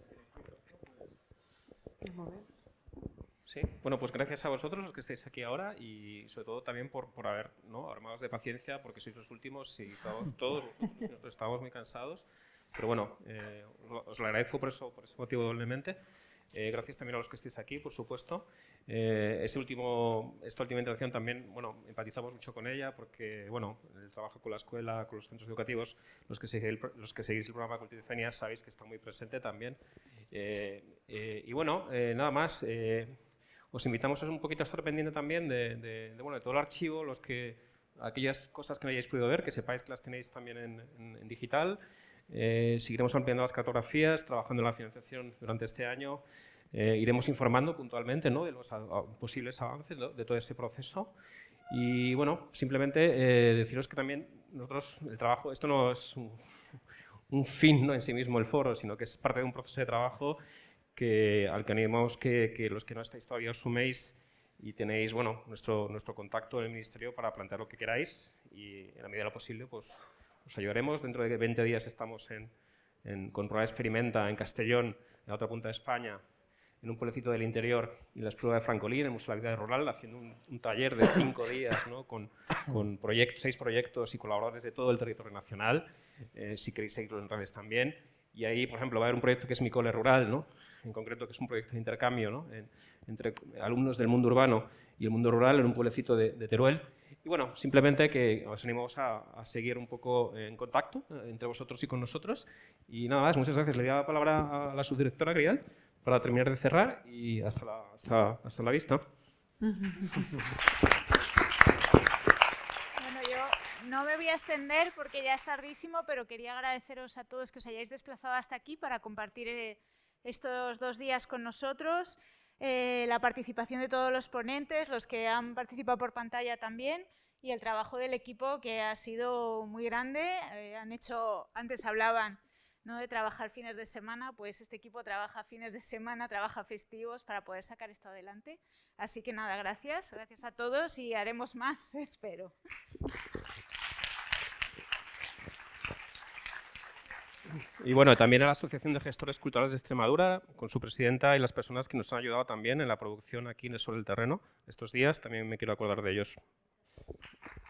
Sí, bueno, pues gracias a vosotros los que estáis aquí ahora y sobre todo también por, por haber, ¿no? armados de paciencia, porque sois los últimos y todos, todos vosotros nosotros estábamos muy cansados, pero bueno, eh, os lo agradezco por eso, por ese motivo doblemente. Eh, gracias también a los que estéis aquí, por supuesto. Eh, ese último, esta última intervención también, bueno, empatizamos mucho con ella porque, bueno, el trabajo con la escuela, con los centros educativos, los que seguís el, los que seguís el programa Cultura y Fenias sabéis que está muy presente también. Eh, eh, y bueno, eh, nada más, eh, os invitamos un poquito a estar pendiente también de, de, de, bueno, de todo el archivo, los que, aquellas cosas que no hayáis podido ver, que sepáis que las tenéis también en, en, en digital. Eh, seguiremos ampliando las cartografías, trabajando en la financiación durante este año. Eh, iremos informando puntualmente, ¿no?, de los a, a, posibles avances, ¿no?, de todo ese proceso. Y bueno, simplemente eh, deciros que también nosotros, el trabajo, esto no es un, un fin, ¿no?, en sí mismo el foro, sino que es parte de un proceso de trabajo que, al que animamos que, que los que no estáis todavía os suméis y tenéis, bueno, nuestro, nuestro contacto en el Ministerio para plantear lo que queráis y en la medida de lo posible pues os ayudaremos. Dentro de veinte días estamos en, en, con Rural Experimenta en Castellón, en la otra punta de España, en un pueblecito del interior, y la Espluga de Francolí, en el Museo de la Vida Rural, haciendo un, un taller de cinco días, ¿no?, con, con proyectos, seis proyectos y colaboradores de todo el territorio nacional, eh, si queréis seguirlo en redes también. Y ahí, por ejemplo, va a haber un proyecto que es Mi Cole Rural, ¿no?, en concreto, que es un proyecto de intercambio, ¿no?, en, entre alumnos del mundo urbano y el mundo rural en un pueblecito de, de Teruel. Y bueno, simplemente que os animamos a, a seguir un poco en contacto eh, entre vosotros y con nosotros. Y nada más, muchas gracias. Le doy la palabra a la subdirectora Grial para terminar de cerrar y hasta la, hasta, hasta la vista. Bueno, yo no me voy a extender porque ya es tardísimo, pero quería agradeceros a todos que os hayáis desplazado hasta aquí para compartir eh, estos dos días con nosotros, eh, la participación de todos los ponentes, los que han participado por pantalla también, y el trabajo del equipo, que ha sido muy grande. Eh, han hecho, antes hablaban, ¿no?, de trabajar fines de semana, pues este equipo trabaja fines de semana, trabaja festivos para poder sacar esto adelante. Así que nada, gracias, gracias a todos y haremos más, espero. Y bueno, también a la Asociación de Gestores Culturales de Extremadura, con su presidenta y las personas que nos han ayudado también en la producción aquí en el Sol del Terreno estos días, también me quiero acordar de ellos.